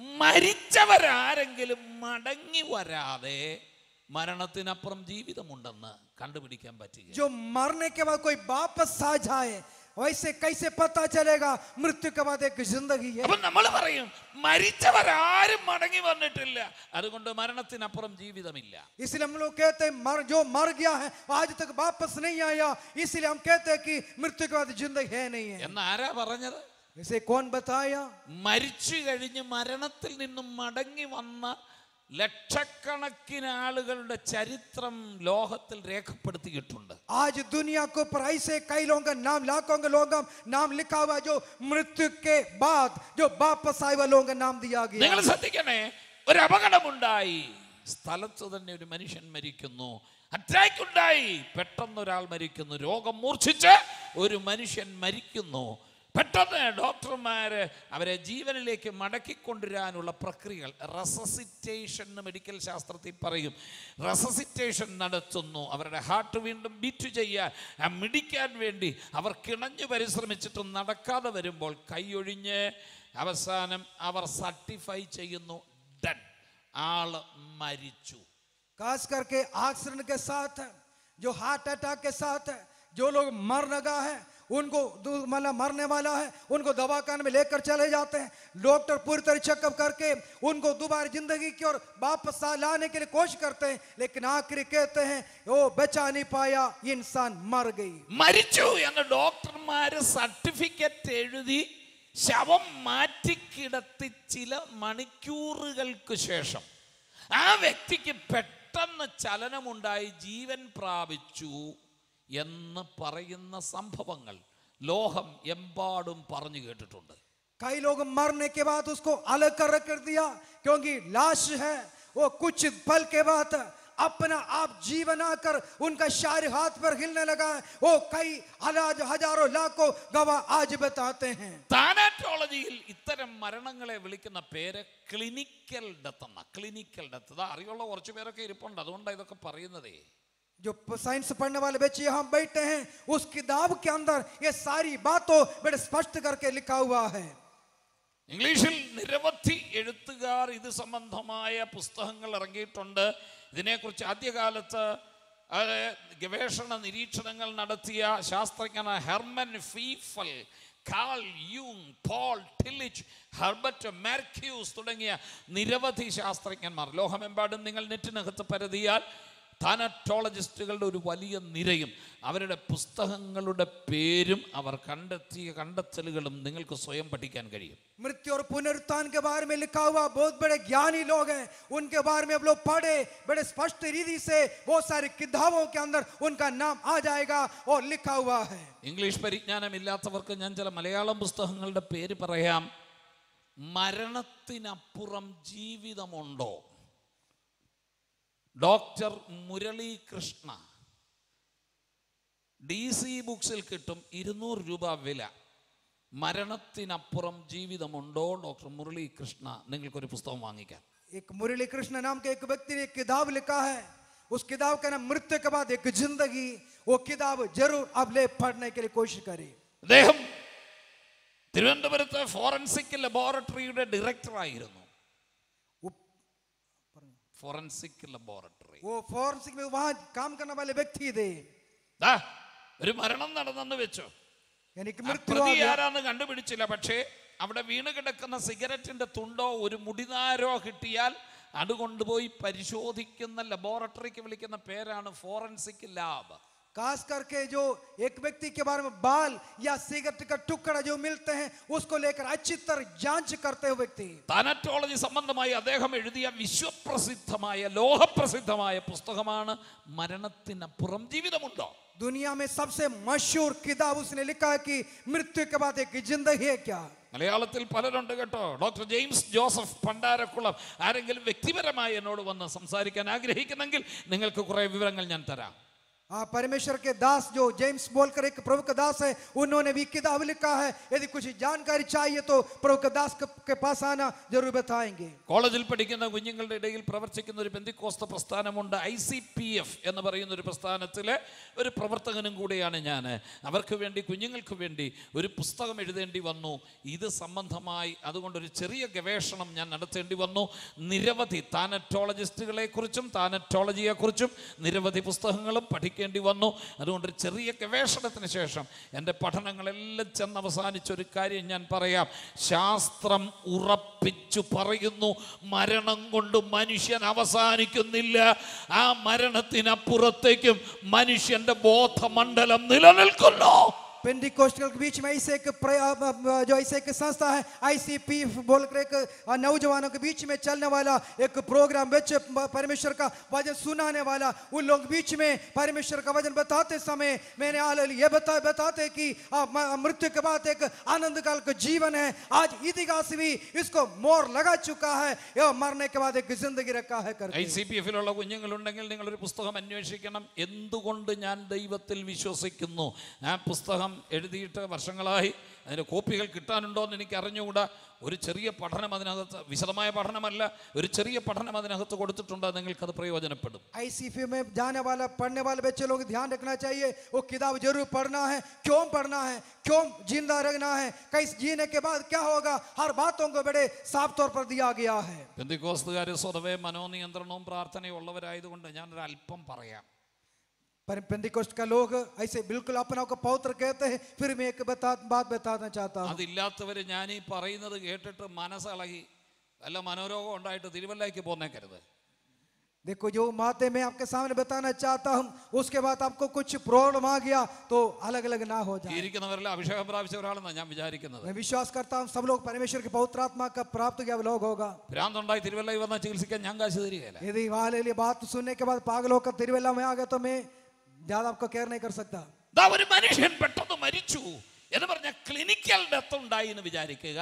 മരിച്ചവരാരെങ്കിലും മടങ്ങി വരാതെ മരണത്തിനപ്പുറം ജീവിതമുണ്ടെന്ന് കണ്ടുപിടിക്കാൻ പറ്റില്ല. जो मरने के बाद कोई वापस आ जाए, वैसे कैसे पता चलेगा मृत्यु के बाद एक जिंदगी है? അപ്പോൾ നമ്മൾ പറയും മരിച്ചവരാരും മടങ്ങി വന്നിട്ടില്ല, അതുകൊണ്ട് മരണത്തിനപ്പുറം ജീവിതമില്ല. इसलिए हम लोग कहते हैं जो मर गया है आज तक वापस नहीं आया, इसलिए हम कहते हैं कि मृत्यु के बाद जिंदगी है नहीं है. എന്ന് ആരാ പറഞ്ഞത്? इसे कौन बताया? മരിച്ചു കഴിഞ്ഞ് മരണത്തിൽ നിന്നും മടങ്ങി വന്ന ലക്ഷക്കണക്കിന് ആളുകളുടെ ചരിത്രം ലോകത്തിൽ രേഖപ്പെടുത്തിയിട്ടുണ്ട്. आज दुनिया को ऊपर ऐसे कई लोगों का नाम, लाखों के लोगों का नाम लिखा हुआ जो मृत्यु के बाद जो वापस आए हुए लोगों का नाम दिया गया. നിങ്ങൾ ശ്രദ്ധിക്കണേ, ഒരു അപകടമുണ്ടായി, സ്ഥലത്ത് തന്നെ ഒരു മനുഷ്യൻ മരിക്കുന്നു. അറ്റാക്ക് ഉണ്ടായി, പെട്ടെന്ന് ഒരാൾ മരിക്കുന്നു. രോഗം മൂർച്ഛിച്ച് ഒരു മനുഷ്യൻ മരിക്കുന്നു. പെട്ടെന്ന് ഡോക്ടർമാർ അവരെ ജീവനിലേക്ക് മടക്കിക്കൊണ്ടുവരാനുള്ള പ്രക്രിയകൾ, റെസസിറ്റേഷൻ എന്ന് മെഡിക്കൽ ശാസ്ത്രത്തിൽ പറയും. റെസസിറ്റേഷൻ നടത്തുന്നു. അവരുടെ ഹാർട്ട് വീണ്ടും ബീറ്റ് ചെയ്യാൻ, മിടിക്കാൻ വേണ്ടി അവർ കിണഞ്ഞു പരിശ്രമിച്ചിട്ടും നടക്കാതെ വരുമ്പോൾ കൈയൊഴിഞ്ഞ് അവസാനം അവർ സർട്ടിഫൈ ചെയ്യുന്നു, ഡെഡ്, ആള് മരിച്ചു. खास करके एक्सीडेंट के साथ, जो हार्ट अटैक के साथ, जो लोग मर लगा है, उनको मतलब मरने वाला है, उनको दवाखाने में लेकर चले जाते हैं. डॉक्टर पूरी तरह चेकअप करके उनको दोबारा जिंदगी की ओर वापस लाने के लिए कोशिश करते हैं, लेकिन आखिरी कहते हैं वो बचा नहीं पाया, इंसान मर गई. മരിച്ചു എന്ന് ഡോക്ടർമാര് സർട്ടിഫിക്കറ്റ് എഴുതി ശവം മാറ്റിക്കിടത്തി ചില മണിക്കൂറുകൾക്ക് ശേഷം ആ വ്യക്തിക്ക് പെട്ടെന്ന് ചലനമുണ്ടായി ജീവൻ പ്രാപിച്ചു എന്ന് പറയുന്ന സംഭവങ്ങൾ ലോകം എമ്പാടും പറഞ്ഞു കേട്ടിട്ടുണ്ട്. कई लोग मरने के बाद उसको अलग कर रख दिया, क्योंकि लाश है, वो कुछ पल के बाद अपना आप जीवन आकर उनका शारीर हाथ पर हिलने लगा है. वो कई हजारों लाखों गवाह आज बताते हैं. താനറ്റോളജിയിൽ ഇത്തരം മരണങ്ങളെ വിളിക്കുന്ന പേര് ക്ലിനിക്കൽ ഡെത്ത് എന്ന. ക്ലിനിക്കൽ ഡെത്ത് അറിയുള്ള കുറച്ചു പേരൊക്കെ ഇരിപ്പുണ്ട്, അതുകൊണ്ടാണ് ഇതൊക്കെ പറയുന്നതേ. जो साइंस पढ़ने वाले बच्चे यहाँ बैठे हैं, उस किताब के अंदर ये सारी बातों बड़े स्पष्ट करके लिखा हुआ है. ഇംഗ്ലീഷിൽ നിരവധി എഴുത്തുകാർ ഇത് സംബന്ധമായ പുസ്തകങ്ങൾ ഇറങ്ങിയിട്ടുണ്ട്. ഇതിനെക്കുറിച്ച് ആദ്യകാലത്ത് ഗവേഷണ നിരീക്ഷണങ്ങൾ നടത്തിയ ശാസ്ത്രജ്ഞനായ ഹെർമൻ ഫീഫൽ, കാൾ യൂങ്, പോൾ ടിലിച്ച്, ഹെർബർട്ട് മെർക്യൂസ് തുടങ്ങിയ നിരവധി ശാസ്ത്രജ്ഞന്മാർ ലോകമെമ്പാടും നിങ്ങൾ നെറ്റിനകത്ത് പരതിയാൽ താനറ്റോളജിസ്റ്റുകളുടെ ഒരു വലിയ നിരയും അവരുടെ പുസ്തകങ്ങളുടെ പേരും അവർ കണ്ടെത്തിയ കണ്ടെത്തലുകളും നിങ്ങൾക്ക് സ്വയം പഠിക്കാൻ കഴിയും. मृत्यु और पुनरुत्थान के बारे में लिखा हुआ बहुत बड़े ज्ञानी लोग हैं, उनके बारे में आप लोग पढ़े, बड़े स्पष्ट रीति से बहुत सारी किताबों के अंदर उनका नाम आ जाएगा और लिखा हुआ है. ഇംഗ്ലീഷ് പരിജ്ഞാനമില്ലാത്തവർക്ക് ഞാൻ ചില മലയാളം പുസ്തകങ്ങളുടെ പേര് പറയാം. മരണത്തിനപ്പുറം ജീവിതമുണ്ടോ? ഡോക്ടർ മുരളീകൃഷ്ണ, DC ബുക്സിൽ കിട്ടും, 200 രൂപ വില. മരണത്തിനപ്പുറം ജീവിതമുണ്ടോ, ഡോക്ടർ മുരളീകൃഷ്ണ. നിങ്ങൾക്കൊരു പുസ്തകം വാങ്ങിക്കാം. एक मुरली कृष्ण नाम के एक व्यक्ति ने एक किताब लिखा है, उस किताब का नाम मृत्यु के बाद एक जिंदगी. वो किताब जरूर आप ले पढ़ने के लिए कोशिश करें. അദ്ദേഹം തിരുവനന്തപുരത്ത് ഫോറൻസിക് ലബോറട്ടറിയുടെ ഡയറക്ടർ ആയിരുന്നു. ഫോറൻസിക് ലബോറട്ടറി, वो फोरेंसिक में वहां काम करने वाले व्यक्ति थे. ഒരു മരണം നടന്നെന്ന് വെച്ചോ, यानी कि मृत्यु പ്രതി आ गया। ആരാന്ന് കണ്ടുപിടിച്ചില്ല. പക്ഷേ അവിടെ വീണ് കിടക്കുന്ന സിഗരറ്റിന്റെ തുണ്ടോ ഒരു മുടിനാരോ കിട്ടിയാൽ അത് കൊണ്ടുപോയി പരിശോധിക്കുന്ന ലബോറട്ടറിക്ക് വിളിക്കുന്ന പേരാണ് ഫോറൻസിക് ലാബ്. खास करके जो एक व्यक्ति के बारे में बाल या सिगरेट का टुकड़ा जो मिलते हैं उसको लेकर अच्छी तरह जांच करते हुए व्यक्ति. താനറ്റോളജി സംബന്ധമായി അദ്ദേഹം എഴുതിയ വിശ്വപ്രസിദ്ധമായ ലോകപ്രസിദ്ധമായ പുസ്തകമാണ് മരണത്തിനപ്പുറം ജീവിതമുണ്ടോ. दुनिया में सबसे मशहूर किताब उसने लिखा है कि मृत्यु के बाद एक जिंदगी है क्या. മലയാളത്തിൽ പലരുണ്ട് കേട്ടോ. Doctor James Joseph Pandarakulam. ആരെങ്കിലും വ്യക്തിപരമായി എന്നോട് വന്ന് സംസാരിക്കാൻ ആഗ്രഹിക്കുന്നെങ്കിൽ നിങ്ങൾക്ക് കുറെ വിവരങ്ങൾ ഞാൻ തരാം. परमेश्वर के दास जो जेम्स बोलकर एक प्रभु का दास है, उन्होंने भी किताब लिखा है. यदि कुछ जानकारी चाहिए तो प्रभु के दास के पास आना जरूर बताएंगे. കോളേജിൽ പഠിക്കുന്ന കുഞ്ഞുങ്ങളുടെ ഇടയിൽ പ്രവർത്തിക്കുന്ന ഒരു പെന്തിക്കോസ്ത പ്രസ്ഥാനമുണ്ട്. ICPF എന്ന് പറയുന്ന ഒരു പ്രസ്ഥാനത്തിലെ ഒരു പ്രവർത്തകനും കൂടിയാണ് ഞാൻ. അവർക്ക് വേണ്ടി, കുഞ്ഞുങ്ങൾക്ക് വേണ്ടി ഒരു പുസ്തകം എഴുതേണ്ടി വന്നു. ഇത് സംബന്ധമായി അതുകൊണ്ടൊരു ചെറിയ ഗവേഷണം ഞാൻ നടത്തേണ്ടി വന്നു. നിരവധി താനറ്റോളജിസ്റ്റുകളെ കുറിച്ചും താനറ്റോളജിയെക്കുറിച്ചും നിരവധി പുസ്തകങ്ങളും പഠിക്കേണ്ടി വന്നു. അതുകൊണ്ടൊരു ചെറിയ ഗവേഷണത്തിന് ശേഷം എൻ്റെ പഠനങ്ങളെല്ലാം ചെന്ന് അവസാനിച്ചൊരു കാര്യം ഞാൻ പറയാം. ശാസ്ത്രം ഉറപ്പിച്ചു പറയുന്നു, മരണം കൊണ്ട് മനുഷ്യൻ അവസാനിക്കുന്നില്ല. ആ മരണത്തിനപ്പുറത്തേക്കും മനുഷ്യന്റെ ബോധമണ്ഡലം നിലനിൽക്കുന്നു. पेंटिकोस्टल के बीच में ऐसे एक जो ऐसे एक संस्था है ICPF बोलकर एक नौजवानों के बीच में चलने वाला एक प्रोग्राम बच्चे परमेश्वर का वचन सुनाने वाला, उन लोग बीच में परमेश्वर का वचन बताते समय मैंने ये बताते कि मृत्यु के बाद एक आनंद काल का जीवन है. आज इतिहास भी इसको मोर लगा चुका है. यह मरने के बाद एक जिंदगी रखा है करके. ICPFിലുള്ള കുഞ്ഞുങ്ങളുണ്ടെങ്കിൽ നിങ്ങളൊരു പുസ്തകം അന്വേഷിക്കണം. എന്തുകൊണ്ട് ഞാൻ ദൈവത്തിൽ വിശ്വസിക്കുന്നു. ആ പുസ്തകം എഴുതിയിട്ട് വർഷങ്ങളായി. അതിൻ്റെ കോപ്പികൾ കിട്ടാനുണ്ടോ എന്ന് എനിക്ക് അറിഞ്ഞുകൂടാ. ഒരു ചെറിയ പഠനം അതിനകത്ത്, വിശദമായ പഠനമല്ല, ഒരു ചെറിയ പഠനം അതിനകത്ത് കൊടുത്തിട്ടുണ്ട്. നിങ്ങൾക്കത് പ്രയോജനപ്പെടും. ICPF में जाने वाला पढ़ने वाले बच्चे लोग ध्यान रखना चाहिए. वो किताब जरूर पढ़ना है. क्यों पढ़ना है, क्यों जिंदा रहना है, कैसे जीने के बाद क्या होगा, हर बातों को बड़े साफ तौर पर दिया गया है. പെന്തിക്കോസ്തുകാർ സ്വതവേ മനോനിയന്ത്രണവും പ്രാർത്ഥനയും ഉള്ളവരായതുകൊണ്ട് ഞാനൊരു അല്പം പറയാം. पेंटिकोस्ट का लोग ऐसे बिल्कुल अपना को पवित्र कहते हैं. फिर मैं एक बात बताना चाहता हूँ. അതില്ലാത്തവര് ഞാൻ ഈ പറയുന്നത് കേട്ടിട്ട് മനസ്സളകി വല്ല മനോരോഗം ഉണ്ടായിട്ട് തിരുവല്ലയ്ക്ക് പോന്നേക്കരുത്. देखो, जो बातें मैं आपके सामने बताना चाहता हूँ उसके बाद आपको कुछ प्रॉब्लम आ गया तो अलग अलग ना हो जाए. ഇരിക്കുന്നവരെല്ലാം അഭിഷേകം പ്രാപിച്ച ഒരാളെന്നാണ് ഞാൻ വിചാരിക്കുന്നത്. मैं विश्वास करता हूँ सब लोग परमेश्वर के पवित्र आत्मा का प्राप्त किया लोग होगा. ഭ്രാന്തുണ്ടായി തിരുവല്ലയിൽ വന്ന ചികിത്സിക്കാൻ ഞാൻ കാശ് തരികയില്ല. यदि वाले बात सुनने के बाद पागल होकर तिरुवल्ला में आ गए तो मैं ज्यादा आपको केयर नहीं कर सकता. ഒരു മനുഷ്യൻ പെട്ടെന്ന് മരിച്ചു എന്ന് പറഞ്ഞ ക്ലിനിക്കൽ ഡെത്ത് ഉണ്ടായി എന്ന് വിചാരിക്കുക.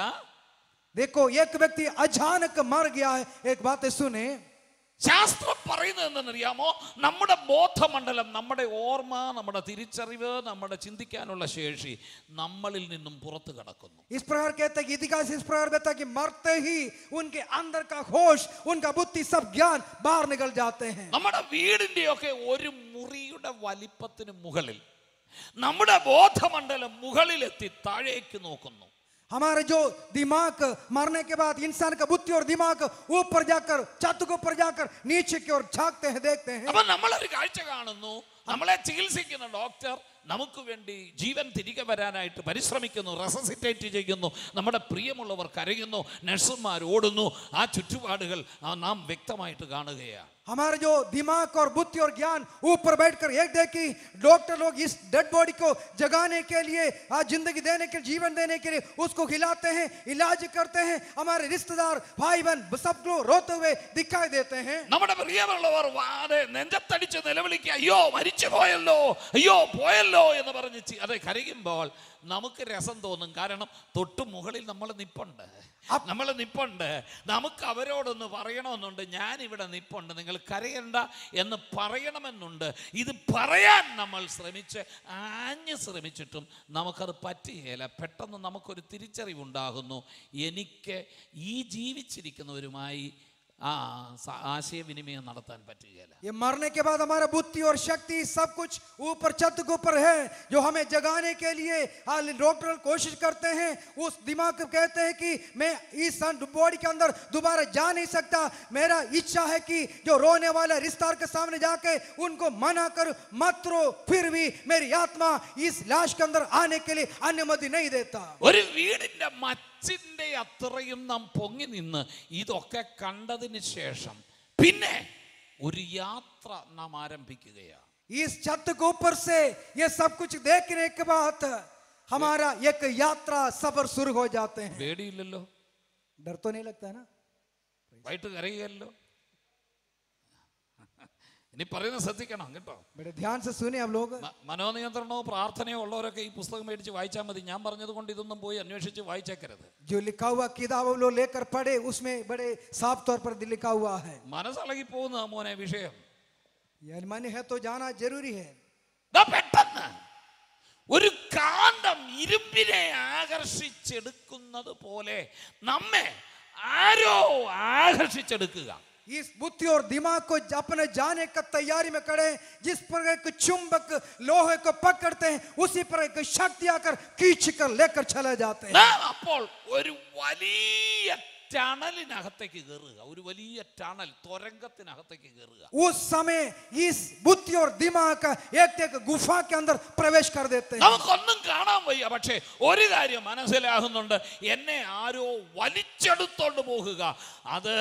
देखो, एक व्यक्ति अचानक मर गया है. एक बात सुने, ശാസ്ത്രം പറയുന്നത് എന്തെന്നറിയാമോ? നമ്മുടെ ബോധമണ്ഡലം, നമ്മുടെ ഓർമ്മ, നമ്മുടെ തിരിച്ചറിവ്, നമ്മുടെ ചിന്തിക്കാനുള്ള ശേഷി നമ്മളിൽ നിന്നും പുറത്തു കടക്കുന്നു. इस प्रकार कहते हैं कि इतिहास इस प्रकार कहता है कि मरते ही उनके अंदर का होश, उनका बुद्धि, सब ज्ञान बाहर निकल जाते हैं. നമ്മുടെ വീടിന്റെയൊക്കെ ഒരു മുറിയുടെ വലിപ്പത്തിന് മുകളിൽ നമ്മുടെ ബോധമണ്ഡലം മുകളിലെത്തി താഴേക്ക് നോക്കുന്നു. हमारे जो दिमाग मरने के बाद इंसान का बुद्धि और दिमाग ऊपर जाकर, छत के ऊपर जाकर नीचे की ओर झांकते हैं, देखते हैं. അപ്പൊ നമ്മളൊരു കാഴ്ച കാണുന്നു. നമ്മളെ ചികിത്സിക്കുന്ന ഡോക്ടർ നമുക്ക് വേണ്ടി ജീവൻ തിരികെ വരാനായിട്ട് പരിശ്രമിക്കുന്നു, റെസസിറ്റേറ്റ് ചെയ്യുന്നു. നമ്മുടെ പ്രിയമുള്ളവർ കരയുന്നു, നഴ്സുമാർ ഓടുന്നു. ആ ചുറ്റുപാടുകൾ നാം വ്യക്തമായിട്ട് കാണുകയാണ്. हमारे जो दिमाग और बुद्धि और ज्ञान ऊपर बैठकर एक देखी, डॉक्टर लोग इस डेड बॉडी को जगाने के लिए, जिंदगी देने के लिए, जीवन देने के लिए उसको हिलाते हैं, इलाज करते हैं. हमारे रिश्तेदार, भाई बहन सब लोग रोते हुए दिखाई देते हैं. നമ്മുടെ പ്രിയമുള്ളവർ നെഞ്ചത്തടിച്ച് നിലവിളിക്കുക, അയ്യോ മരിച്ചു പോയല്ലോ, അയ്യോ പോയല്ലോ എന്ന് പറഞ്ഞ് അത് കരയുമ്പോൾ നമുക്ക് രസം തോന്നും. കാരണം തൊട്ടു മുകളിൽ നമ്മൾ നിപ്പുണ്ട്. നമുക്ക് അവരോടൊന്ന് പറയണമെന്നുണ്ട്. ഞാനിവിടെ നിപ്പുണ്ട്, നിങ്ങൾ കരയണ്ട എന്ന് പറയണമെന്നുണ്ട്. ഇത് പറയാൻ നമ്മൾ ശ്രമിച്ചിട്ടും നമുക്കത് പറ്റുകയില്ല. പെട്ടെന്ന് നമുക്കൊരു തിരിച്ചറിവുണ്ടാകുന്നു, എനിക്ക് ഈ ജീവിച്ചിരിക്കുന്നവരുമായി ആശയവിനിമയം നടത്താൻ പറ്റുകയില്ല. ये मरने के बाद हमारा बुद्धि और शक्ति सब कुछ ऊपर छत के ऊपर है, जो हमें जगाने के लिए डॉक्टर कोशिश करते हैं. उस दिमाग को कहते हैं कि मैं इस बॉडी के अंदर दोबारा जा नहीं सकता. मेरा इच्छा है कि जो रोने वाला रिश्तेदार के सामने जाके उनको मना कर मत रो, फिर भी मेरी आत्मा इस लाश के अंदर आने के लिए अनुमति नहीं देता. ഒരു വീടിന്റെ മച്ചിന്റെ അത്രയും നാം പൊങ്ങി നിന്ന് ഇതൊക്കെ കണ്ടതിന് ശേഷം പിന്നെ ഒരു യാത്ര നാം ആരംഭിക്കുകയാണ്. इस छत के ऊपर से ये सब कुछ देखने के बाद हमारा एक यात्रा सफर शुरू हो जाते हैं. പേടിയില്ലല്ലോ, डर तो नहीं लगता ना, വൈകിട്ട് കരയുകയല്ലോ. ഇനി പറയുന്നത് ശ്രദ്ധിക്കണം കേട്ടോ. बड़े ध्यान से सुने आप लोग. മനോനിയന്ത്രണമോ പ്രാർത്ഥനയോ ഉള്ളവരൊക്കെ ഈ പുസ്തകം മേടിച്ച് വായിച്ചാൽ മതി. ഞാൻ പറഞ്ഞത് കൊണ്ട് ഇതൊന്നും പോയി അന്വേഷിച്ച് വായിച്ചേക്കരുത്. जो लिखा हुआ किताब लोग लेकर पढ़े, उसमें बड़े साफ तौर पर लिखा हुआ है. മനസ്സിളകി പോകുന്ന മോനെ വിഷയം. यानी मन है तो जाना जरूरी है. പെട്ടെന്ന് ഒരു കാന്തം ഇരുമ്പിനെ ആകർഷിച്ചെടുക്കുന്നത് പോലെ നമ്മെ ആരോ ആകർഷിച്ചെടുക്കുക. इस बुद्धि और दिमाग को अपने जाने का तैयारी में खड़े, जिस पर एक चुंबक लोहे को पकड़ते हैं उसी पर एक शक्ति आकर खींच कर लेकर चले जाते हैं. അപ്പോൾ ഒരു വലിയ ടണലിനകത്തേക്ക് കയറുക, ഒരു വലിയ ടണൽ തുരങ്കത്തിനകത്തേക്ക് കയറുക. उस समय इस बुद्धि और दिमाग का एक गुफा के अंदर प्रवेश कर देते हैं. നമുക്കൊന്നും കാണാൻ വയ്യ, പക്ഷേ ഒരു കാര്യം മനസ്സിലാകുന്നുണ്ട്, എന്നെ ആരോ വലിച്ചെടുത്തോണ്ട് പോകുക. അത്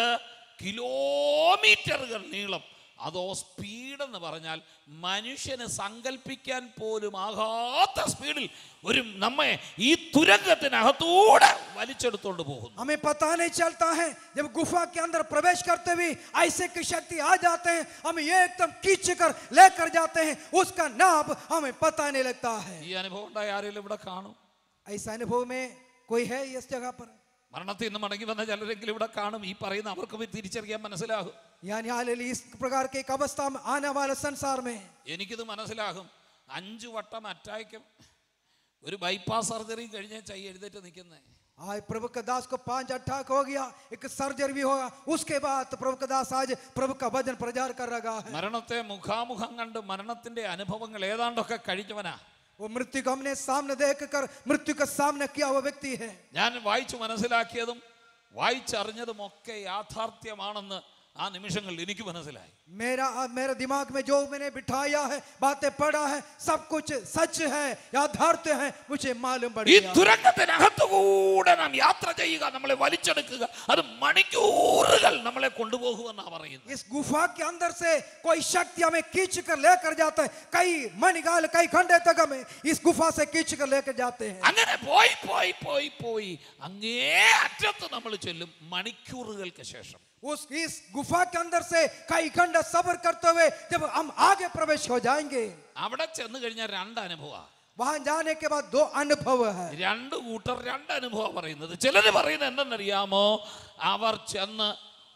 കിലോമീറ്ററുകൾ നീളം. അതോ സ്പീഡ് എന്ന് പറഞ്ഞാൽ മനുഷ്യന് സങ്കല്പിക്കാൻ പോലും ആകാത്ത സ്പീഡിൽ ഒരു നമ്മെ ഈ തുരങ്കത്തിനകത്തൂടെ വലിച്ചെടുത്തോണ്ട് പോകുന്നു. हमें पता नहीं चलता है, जब गुफा के अंदर प्रवेश करते हुए ऐसे की शक्ति आ जाते हैं, हमें एकदम खींच कर लेकर जाते हैं, उसका नाम हमें पता नहीं लगता है. ഈ അനുഭവം ഉണ്ടായ ആരെങ്കിലും ഇവിടെ കാണും? ऐसा अनुभव में कोई है इस जगह पर? മരണത്തിൽ നിന്ന് മടങ്ങി വന്ന ചിലരെങ്കിലും ഇവിടെ കാണും. ഈ പറയുന്ന അവർക്ക് തിരിച്ചറിയാൻ മനസ്സിലാകും. यानी इस प्रकार के एक अवस्था में आने वाले संसार में എനിക്കിത് മനസ്സിലാകും. 5 വട്ടം അറ്റാക്കും ഒരു ബൈപ്പാസ് സർജറി കഴിഞ്ഞ എഴുന്നേറ്റ് നിൽക്കുന്നേ. आज प्रभु का दास को 5 अटैक हो गया, एक सर्जरी भी होगा, उसके बाद प्रभु का दास आज प्रभु का वचन प्रचार कर रहा है. മരണത്തെ മുഖാമുഖം കണ്ട് മരണത്തിന്റെ അനുഭവങ്ങൾ ഏതാണ്ടൊക്കെ കഴിഞ്ഞവനാ. वो मृत्यु को हमने सामने देखकर मृत्यु का सामना किया हुआ व्यक्ति है. ഞാൻ വായിച്ചു മനസ്സിലാക്കിയതും വായിച്ചറിഞ്ഞതും ഒക്കെ യാഥാർത്ഥ്യമാണെന്ന് ആ നിമിഷങ്ങളിൽ എനിക്ക് മനസ്സിലായി. मेरा दिमाग में जो मैंने बिठाया है, बातें पढ़ा है, सब कुछ सच है, यथार्थ है, मुझे मालूम पड़ ഈ गया. തുരങ്കത്തിനകത്തുകൂടെ നാം യാത്ര ചെയ്യുക, നമ്മളെ വലിച്ചെടുക്കുക, അത് മണിക്കൂറുകൾ നമ്മളെ കൊണ്ടുപോകുമെന്നാ പറയുന്നത്. इस गुफा के अंदर से कोई शक्ति हमें खींच कर लेकर जाता है. कई मणिकाल कई घंटे तक हमें इस गुफा से खींच कर लेकर जाते हैं. അങ്ങനെ പോയി പോയി പോയി പോയി അങ്ങേ അറ്റത്ത് നമ്മൾ ചെല്ലും മണിക്കൂറുകൾക്ക് ശേഷം. इस गुफा के अंदर से कई घंटे सब्र करते हुए जब हम आगे प्रवेश हो जाएंगे, അവിടെ ചെന്ന് കഴിഞ്ഞാൽ 2 അനുഭവം. वहां जाने के बाद 2 अनुभव है. 2 കൂട്ടർ 2 അനുഭവം പറയുന്നത്. ചിലര് പറയുന്നത് എന്തെന്നറിയാമോ? അവർ ചെന്ന്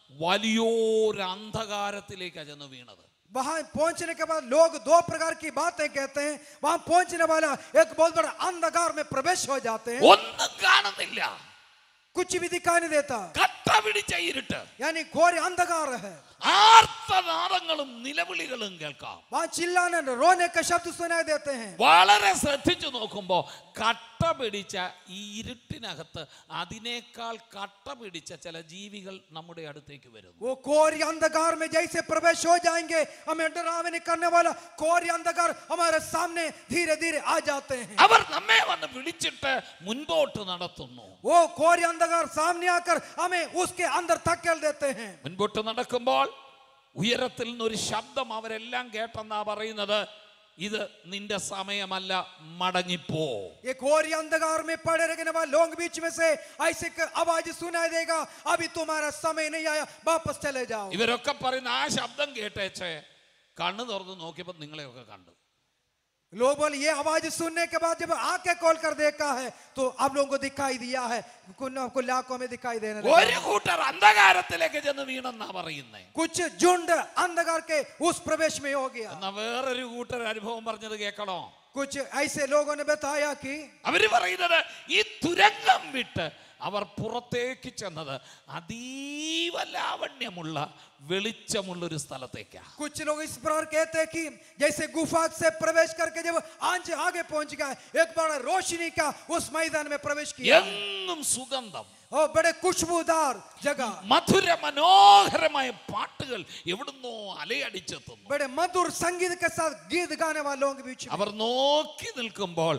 വലിയൊരു അന്ധകാരത്തിലേക്കാണ് ചെന്ന് വീണത്. वहां पहुंचने के बाद लोग 2 प्रकार की बातें कहते हैं. वहां पहुंचने वाला एक बहुत बड़ा अंधकार में प्रवेश हो जाते हैं. ഒന്നും കാണുന്നില്ല, कुछ भी दिखाई नहीं देता, കട്ട പിടിച്ച ഇരുട്ട്. यानी घोर अंधकार है. ആർത്തനാദങ്ങളും നിലവിളികളും കേൾക്കാം. वहां चिल्लाने रोने का शब्द सुनाई देते हैं. വളരെ ശ്രദ്ധിച്ചു നോക്കുമ്പോ കട്ട പിടിച്ച ഈ ഇരുട്ടിനകത്ത് അതിനേക്കാൾ കട്ട പിടിച്ച ചില ജീവികൾ നമ്മുടെ അടുത്തേക്ക് വരുന്നു. वो घोर अंधकार में जैसे प्रवेश हो जाएंगे, हमें डरावनी करने वाला घोर अंधकार हमारे सामने धीरे धीरे आ जाते हैं. അവർ നമ്മെ വന്ന് വിളിച്ചിട്ട് മുൻപോട്ട് നടത്തുന്നു. वो घोर अंधकार सामने आकर हमें उसके अंदर धकेल देते हैं. മുൻപോട്ട് നടക്കുമ്പോൾ ഉയരത്തിൽ നിന്നൊരു ശബ്ദം അവരെല്ലാം കേട്ടെന്നാ പറയുന്നത്, ഇത് നിന്റെ സമയമല്ല, മടങ്ങിപ്പോ. एक घोर अंधकार में पड़े रहने वाले लोग बीच में से ऐसे आवाज सुनाई देगा, अभी तुम्हारा समय नहीं आया, वापस चले जाओ. ഇവരൊക്കെ പറയുന്ന ആ ശബ്ദം കേട്ടേച്ചേ കണ്ണു തുറന്ന് നോക്കിയപ്പോൾ നിങ്ങളെയൊക്കെ കണ്ടു. लोग बोले ये आवाज सुनने के बाद जब आंखें खोल कर देखा है तो आप लोगों को दिखाई दिया है, कुछ लाखों में दिखाई देने लगा. ഒരു കൂട്ടർ അന്ധകാരത്തിലേക്ക് ചെന്ന് വീണെന്നാ പറയുന്നേ. कुछ झुंड अंधकार के उस प्रवेश में हो गया. എന്നാ വേറൊരു കൂട്ടർ അനുഭവം പറഞ്ഞത് കേൾക്കണോ? कुछ ऐसे लोगों ने बताया कि അവര് പറയുന്നത് ഈ തുരങ്കം വിട്ട് അവർ പുറത്തേക്ക് ചെന്നത് അതീവ ലാവണ്യമുള്ള വെളിച്ചമുള്ളൊരു സ്ഥലത്തേക്കാണ്. कुछ लोग इस प्रकार कहते हैं कि जैसे गुफा से प्रवेश करके जब आगे पहुंच गए, एक बड़ा रोशनी का उस मैदान में प्रवेश किया. എങ്ങും സുഗന്ധം, और बड़े खुशबूदार जगह, മധുര മനോഹരമായ പാട്ടുകൾ എവിടുന്നോ അലയടിച്ചെത്തുന്നു. बड़े मधुर संगीत के साथ गीत गाने वालों के बीच में അവർ നോക്കി നിൽക്കുമ്പോൾ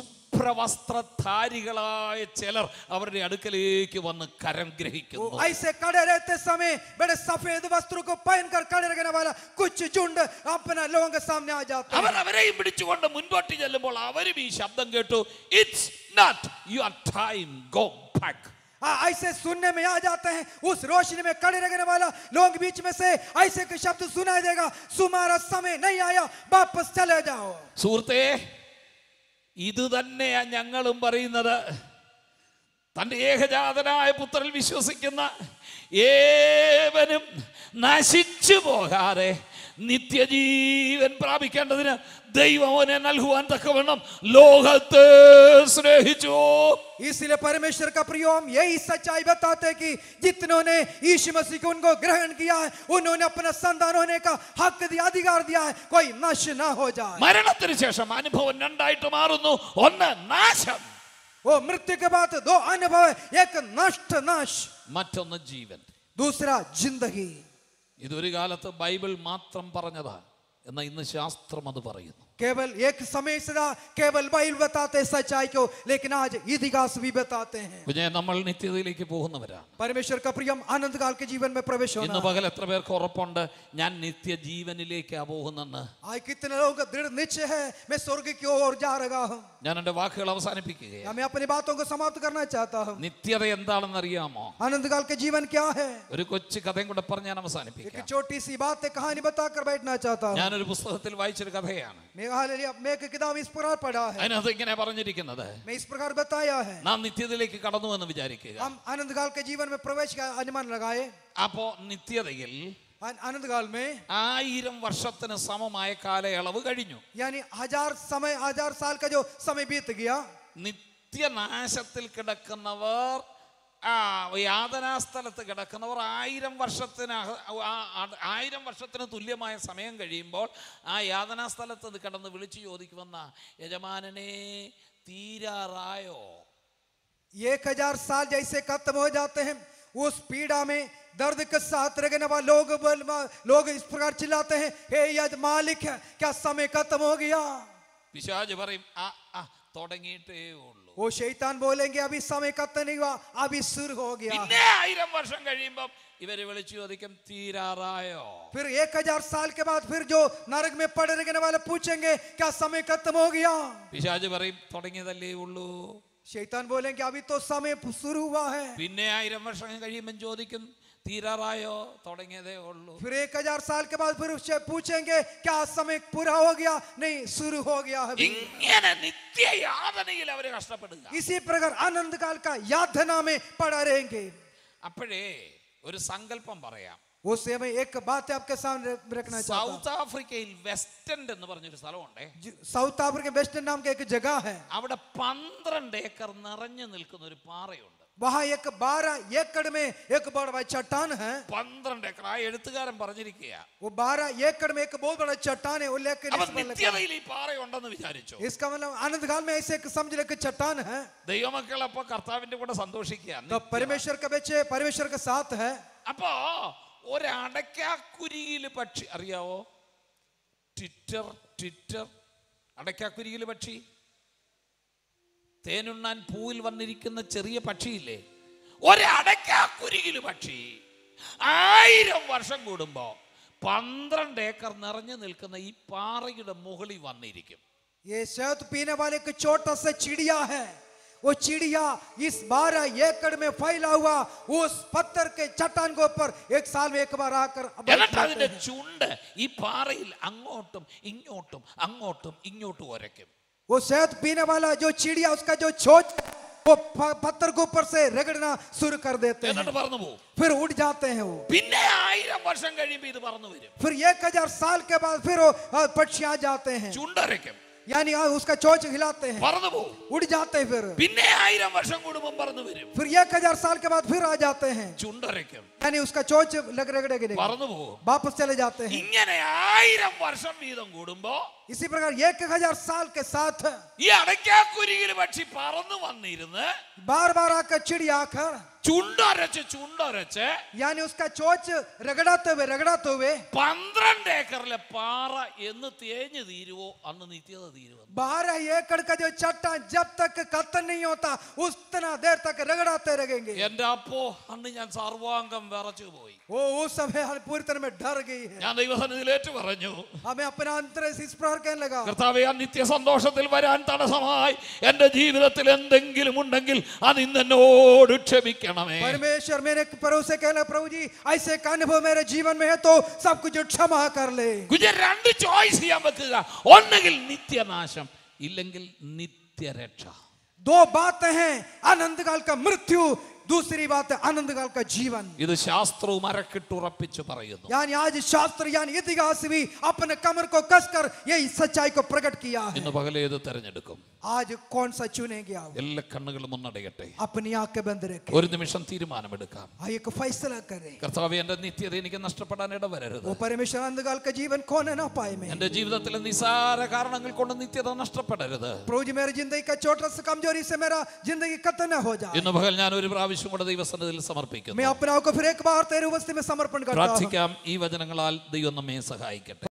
ശുഭ്രവസ്ത്രധാരികളായ ചിലർ അവരുടെ അടുക്കലേക്ക് വന്ന് കരം ഗ്രഹിക്കുന്നു. ऐसे खड़े रहते समय बड़े सफेद वस्त्रों को पहनकर खड़े रहने वाला कुछ झुंड अपना लोगों के सामने आ जाते हैं. അവർ അവരെയും പിടിച്ചുകൊണ്ട് മുൻപോട്ട് ചെല്ലുമ്പോൾ അവരും ഈ ശബ്ദം കേട്ടു, it's not your time, go back. ऐसे सुनने में आ जाते हैं. उस रोशनी में खड़े रहने वाला लोगों के बीच में से ऐसे के शब्द सुनाई देगा, तुम्हारा समय नहीं आया, वापस चले जाओ. സുഹൃത്തേ, ഇത് തന്നെയാ ഞങ്ങളും പറയുന്നത്. തന്റെ ഏകജാതനായ പുത്രനിൽ വിശ്വസിക്കുന്ന ഏവനും നശിച്ചു പോകാതെ നിത്യജീവൻ പ്രാപിക്കേണ്ടതിന് ദൈവം അവനെ നൽകുവാൻ തക്കവണ്ണം ലോകത്തെ സ്നേഹിച്ചു. इसलिए परमेश्वर का प्रियम यही सच्चाई बताते हैं कि जितनों ने यीशु मसीह को उनको ग्रहण किया है, उन्होंने अपना संतान होने का हक दिया, अधिकार दिया है, कोई नष्ट ना हो जाए. മരണത്തിന് ശേഷം അനുഭവം രണ്ടായിട്ട് മാറുന്നു. ഒന്ന് നാശം, वो मृत्यु के बाद दो अनुभव, एक नष्ट नाश, മറ്റൊന്ന് ജീവൻ. दूसरा जिंदगी. ഇതൊരു കാലത്ത് ബൈബിൾ മാത്രം പറഞ്ഞതാ, എന്നാൽ ഇന്ന് ശാസ്ത്രം അത് പറയുന്നു. केवल एक समय से केवल बाइबल बताते सच्चाई को, लेकिन आज इतिहास भी बताते हैं. കുഞ്ഞേ, നമ്മൾ നിത്യതയിലേക്ക് പോകുന്നവരാണ്. परमेश्वर का प्रियम आनंद काल के जीवन में प्रवेश होना. ഇന്ന് പകൽ എത്ര പേർക്ക് ഉറപ്പുണ്ട് ഞാൻ നിത്യജീവനിലേക്കാ പോകുന്നെന്ന്? आज कितने लोगों का दृढ़ निश्चय है मैं स्वर्ग की ओर जा रहा हूं. ഞാൻ എൻ്റെ വാക്കുകൾ അവസാനിപ്പിക്കുകയാണ്. मैं अपनी बातों को समाप्त करना चाहता हूं. നിത്യത എന്താണെന്ന് അറിയാമോ? आनंद काल के जीवन क्या है? ഒരു കൊച്ചു കഥയും കൂടെ പറഞ്ഞ് ഞാൻ एक അവസാനിപ്പിക്കാം. छोटी सी बात कहानी बताकर बैठना चाहता हूं. ഞാനൊരു പുസ്തകത്തിൽ വായിച്ചൊരു കഥയാണ്. मैं एक किताब इस प्रकार पढ़ा है. അതിനകത്ത് ഇങ്ങനെ പറഞ്ഞിരിക്കുന്നത്, मैं इस प्रकार बताया है. നാം നിത്യതയിലേക്ക് കടന്നു എന്ന് വിചാരിക്കുക. हम आनंद काल के जीवन में प्रवेश का अनुमान लगाए. അപ്പോ നിത്യതയിൽ आनंद काल में 1000 വർഷത്തിന് സമമായ കാലയളവ് കഴിഞ്ഞു. यानी 1000 साल का जो समय बीत गया. നിത്യനാശത്തിൽ കിടക്കുന്നവർ, യാതനാസ്ഥലത്ത് കിടക്കുന്നവർ 1000 വർഷത്തിന് തുല്യമായ സമയം കഴിയുമ്പോൾ ആ യാതനാസ്ഥലത്ത് കിടന്ന് വിളിച്ചു ചോദിക്കുമെന്ന, യജമാനനെ തീരാറായോ? 1000 साल जैसे खत्म हो जाते हैं, उस पीड़ा में दर्द के साथ रहने वाले लोग इस प्रकार चिल्लाते हैं, हे यज मालिक है, क्या समय खत्म हो गया? പിശാച് പറയും, തുടങ്ങിയിട്ടേ ഉള്ളൂ. वो शैतान बोलेंगे अभी समय खत्म नहीं हुआ, अभी शुरू हो गया. പിന്നെ 1000 വർഷം കഴിയുമ്പോൾ ഇവര് വിളിച്ചു ചോദിക്കും, തീരാറായോ? फिर 1000 साल के बाद फिर जो नरक में पड़े रहने वाले पूछेंगे, क्या समय खत्म हो गया? പിശാച് പറയും, തുടങ്ങിയതല്ലേ ഉള്ളൂ. शैतान बोलेंगे अभी तो समय शुरू हुआ है. പിന്നെ 1000 വർഷം കഴിയുമ്പോൾ ചോദിക്കും, തീരാറായോ? തുടങ്ങിയതേ ഉള്ളൂ. फिर 1000 साल के बाद फिर उससे पूछेंगे, क्या समय पूरा हो गया? नहीं, शुरू हो गया है. ഇങ്ങനെ നിത്യയാതനയിൽ അവര് കഷ്ടപ്പെടുക. इसी प्रकार आनंद काल का यातना में पड़ा रहेंगे. അപ്പോഴേ ഒരു സങ്കല്പം പറയാം. उस समय एक बात आपके सामने रखना चाहता हूं. സൗത്ത് ആഫ്രിക്കയിൽ വെസ്റ്റ് എൻഡ് എന്ന് പറഞ്ഞൊരു സ്ഥലമുണ്ട്. साउथ अफ्रीका वेस्टर्न नाम का एक जगह है. അവിടെ 12 ഏക്കർ നിറഞ്ഞു നിൽക്കുന്ന ഒരു പാറയുണ്ട്. वहां एक 12 एकड़ में एक बड़ा चट्टान है. 12 ഏക്കർ. ആ എഴുത്തുകാരൻ പറഞ്ഞിരിക്കുക, वो 12 एकड़ में एक बहुत बड़ा चट्टान है. वो लेकर നിത്യതയിൽ ഈ പാറയുണ്ടെന്ന് വിചാരിച്ചു. इसका मतलब आनंद काल में ऐसे समझ ले कि चट्टान है. ദൈവമക്കൾ അപ്പൊ കർത്താവിന്റെ കൂടെ സന്തോഷിക്കുക. तो परमेश्वर के बच्चे परमेश्वर के साथ है. അപ്പോ ഒരടയ്ക്കാക്കുരിയിൽ പക്ഷി അറിയാവോ? ട്വിറ്റർ അടയ്ക്കാക്കുരിയിൽ പക്ഷി, തേനുണ്ണാൻ പൂവിൽ വന്നിരിക്കുന്ന ചെറിയ പക്ഷിയില്ലേ, ഒരടയ്ക്കാക്കുരിയിൽ പക്ഷി 1000 വർഷം കൂടുമ്പോ 12 ഏക്കർ നിറഞ്ഞു നിൽക്കുന്ന ഈ പാറയുടെ മുകളിൽ വന്നിരിക്കും. ये शहद पीने वाले एक छोटा सा चिड़िया है. वो चिड़िया इस 12 एकड़ में फैला हुआ उस पत्थर के चट्टान के ऊपर एक साल में एक बार आकर അതിന്റെ ചുണ്ട് ഈ പാറയിൽ അങ്ങോട്ടും ഇങ്ങോട്ടും ഉരയ്ക്കും. वो शहद पीने वाला जो चिड़िया उसका जो चोंच वो पत्थर के ऊपर से रगड़ना शुरू कर देते हैं. എന്നിട്ട് പറന്നു പോകും. फिर उड़ जाते हैं. वो പിന്നെ 1000 വർഷം കഴിയുമ്പോൾ ഇത് പറന്നു വരും. फिर 1000 साल के बाद फिर वो पक्षी आ जाते हैं. ചുണ്ടരയ്ക്കും. यानी उसका चोंच हिलाते हैं, പറന്നു പോകും. उड़ जाते हैं, പിന്നെ 1000 വർഷം കൂടുമ്പോൾ പറന്നു വരും. फिर 1000 साल के बाद फिर आ जाते हैं, ചുണ്ടരയ്ക്കും. यानी उसका चोंच रगड़ेंगे, പറന്നു പോകും. वापस चले जाते हैं. ഇങ്ങനെ 1000 വർഷം വീതം കൂടുമ്പോ इसी प्रकार 1000 साल के साथ ഈ അടയ്ക്കാക്കുരുകിൽ പക്ഷി പറന്നു വന്നിരുന്ന് बार बार आकर चिड़िया आकर ചുണ്ടരച്ച് यानी उसका चोंच रगड़ाते हुए 12 ഏക്കറിലെ പാറ എന്ന് തേഞ്ഞു തീരുവോ അന്ന് നിത്യത തീരുവോ. 12 एकड़ का जो चट्टान जब तक खत्म नहीं होता उतना देर तक रगड़ाते रहेंगे. എന്റെ അപ്പോ അന്ന് ഞാൻ സർവാംഗം വിറച്ചു പോയി. वो उस समय हम पूरी तरह में डर गई है. ഞാൻ ദൈവസന്നിധിയിൽ ഏറ്റു പറഞ്ഞു, हमें अपना अंतर से इस प्रकार कहने लगा, കർത്താവേ, ആ നിത്യ സന്തോഷത്തിൽ വരാൻ തടസ്സമായി എന്റെ ജീവിതത്തിൽ എന്തെങ്കിലും ഉണ്ടെങ്കിൽ അത് ഇന്ന് എന്നോട് ക്ഷമിക്കണമേ. परमेश्वर मेरे प्रभु से कहना, प्रभु जी ऐसे का अनुभव मेरे जीवन में है तो सब कुछ क्षमा कर ले. കുഞ്ഞെ 2 ചോയ്സ് ചെയ്യാൻ വെക്കുക. ഒന്നെങ്കിൽ നിത്യനാശം, ഇല്ലെങ്കിൽ നിത്യരക്ഷ. 2 बातें हैं, अनंत काल का मृत्यु, दूसरी बात है अनंत काल का जीवन. ഇത് ശാസ്ത്രവും അരക്കിട്ടുറപ്പിച്ച് പറയുന്നു. यानी आज शास्त्र यानी इतिहास भी अपने कमर को कसकर यही सच्चाई को प्रकट किया है. ഇന്ന് പകൽ ഏത് തെരഞ്ഞെടുക്കും? आज कौन सा चुनेंगे आप? എല്ലാ കണ്ണുകളും ഒന്നടയട്ടെ. अपनी आंखें बंद रखें, ഒരു നിമിഷം തീരുമാനമെടുക്കാം. आइए को फैसला करें. കർത്താവേ, എന്റെ നിത്യത എനിക്ക് നഷ്ടപ്പെടാൻ ഇടവരരുത്. वो परमेश्वर अनंत काल का जीवन खोने ना पाए मैं. എന്റെ ജീവിതത്തിലെ നിസാര കാരണങ്ങൾ കൊണ്ട് നിത്യത നഷ്ടപ്പെടരുത്. प्रभु जी मेरी जिंदगी का छोटा सा कमजोरी से मेरा जिंदगी खत्म न हो जाए. ഇന്ന് പകൽ ഞാൻ ഒരു പ്രാവശ്യം കൂടെ ദൈവസന്നിധിയിൽ സമർപ്പിക്കുന്നു. मैं अपने आप को फिर एक बार तेरे उपस्थिति में समर्पण करता हूं. പ്രാർത്ഥിക്കാം. ഈ വചനങ്ങളാൽ ദൈവം നമ്മെ സഹായിക്കട്ടെ.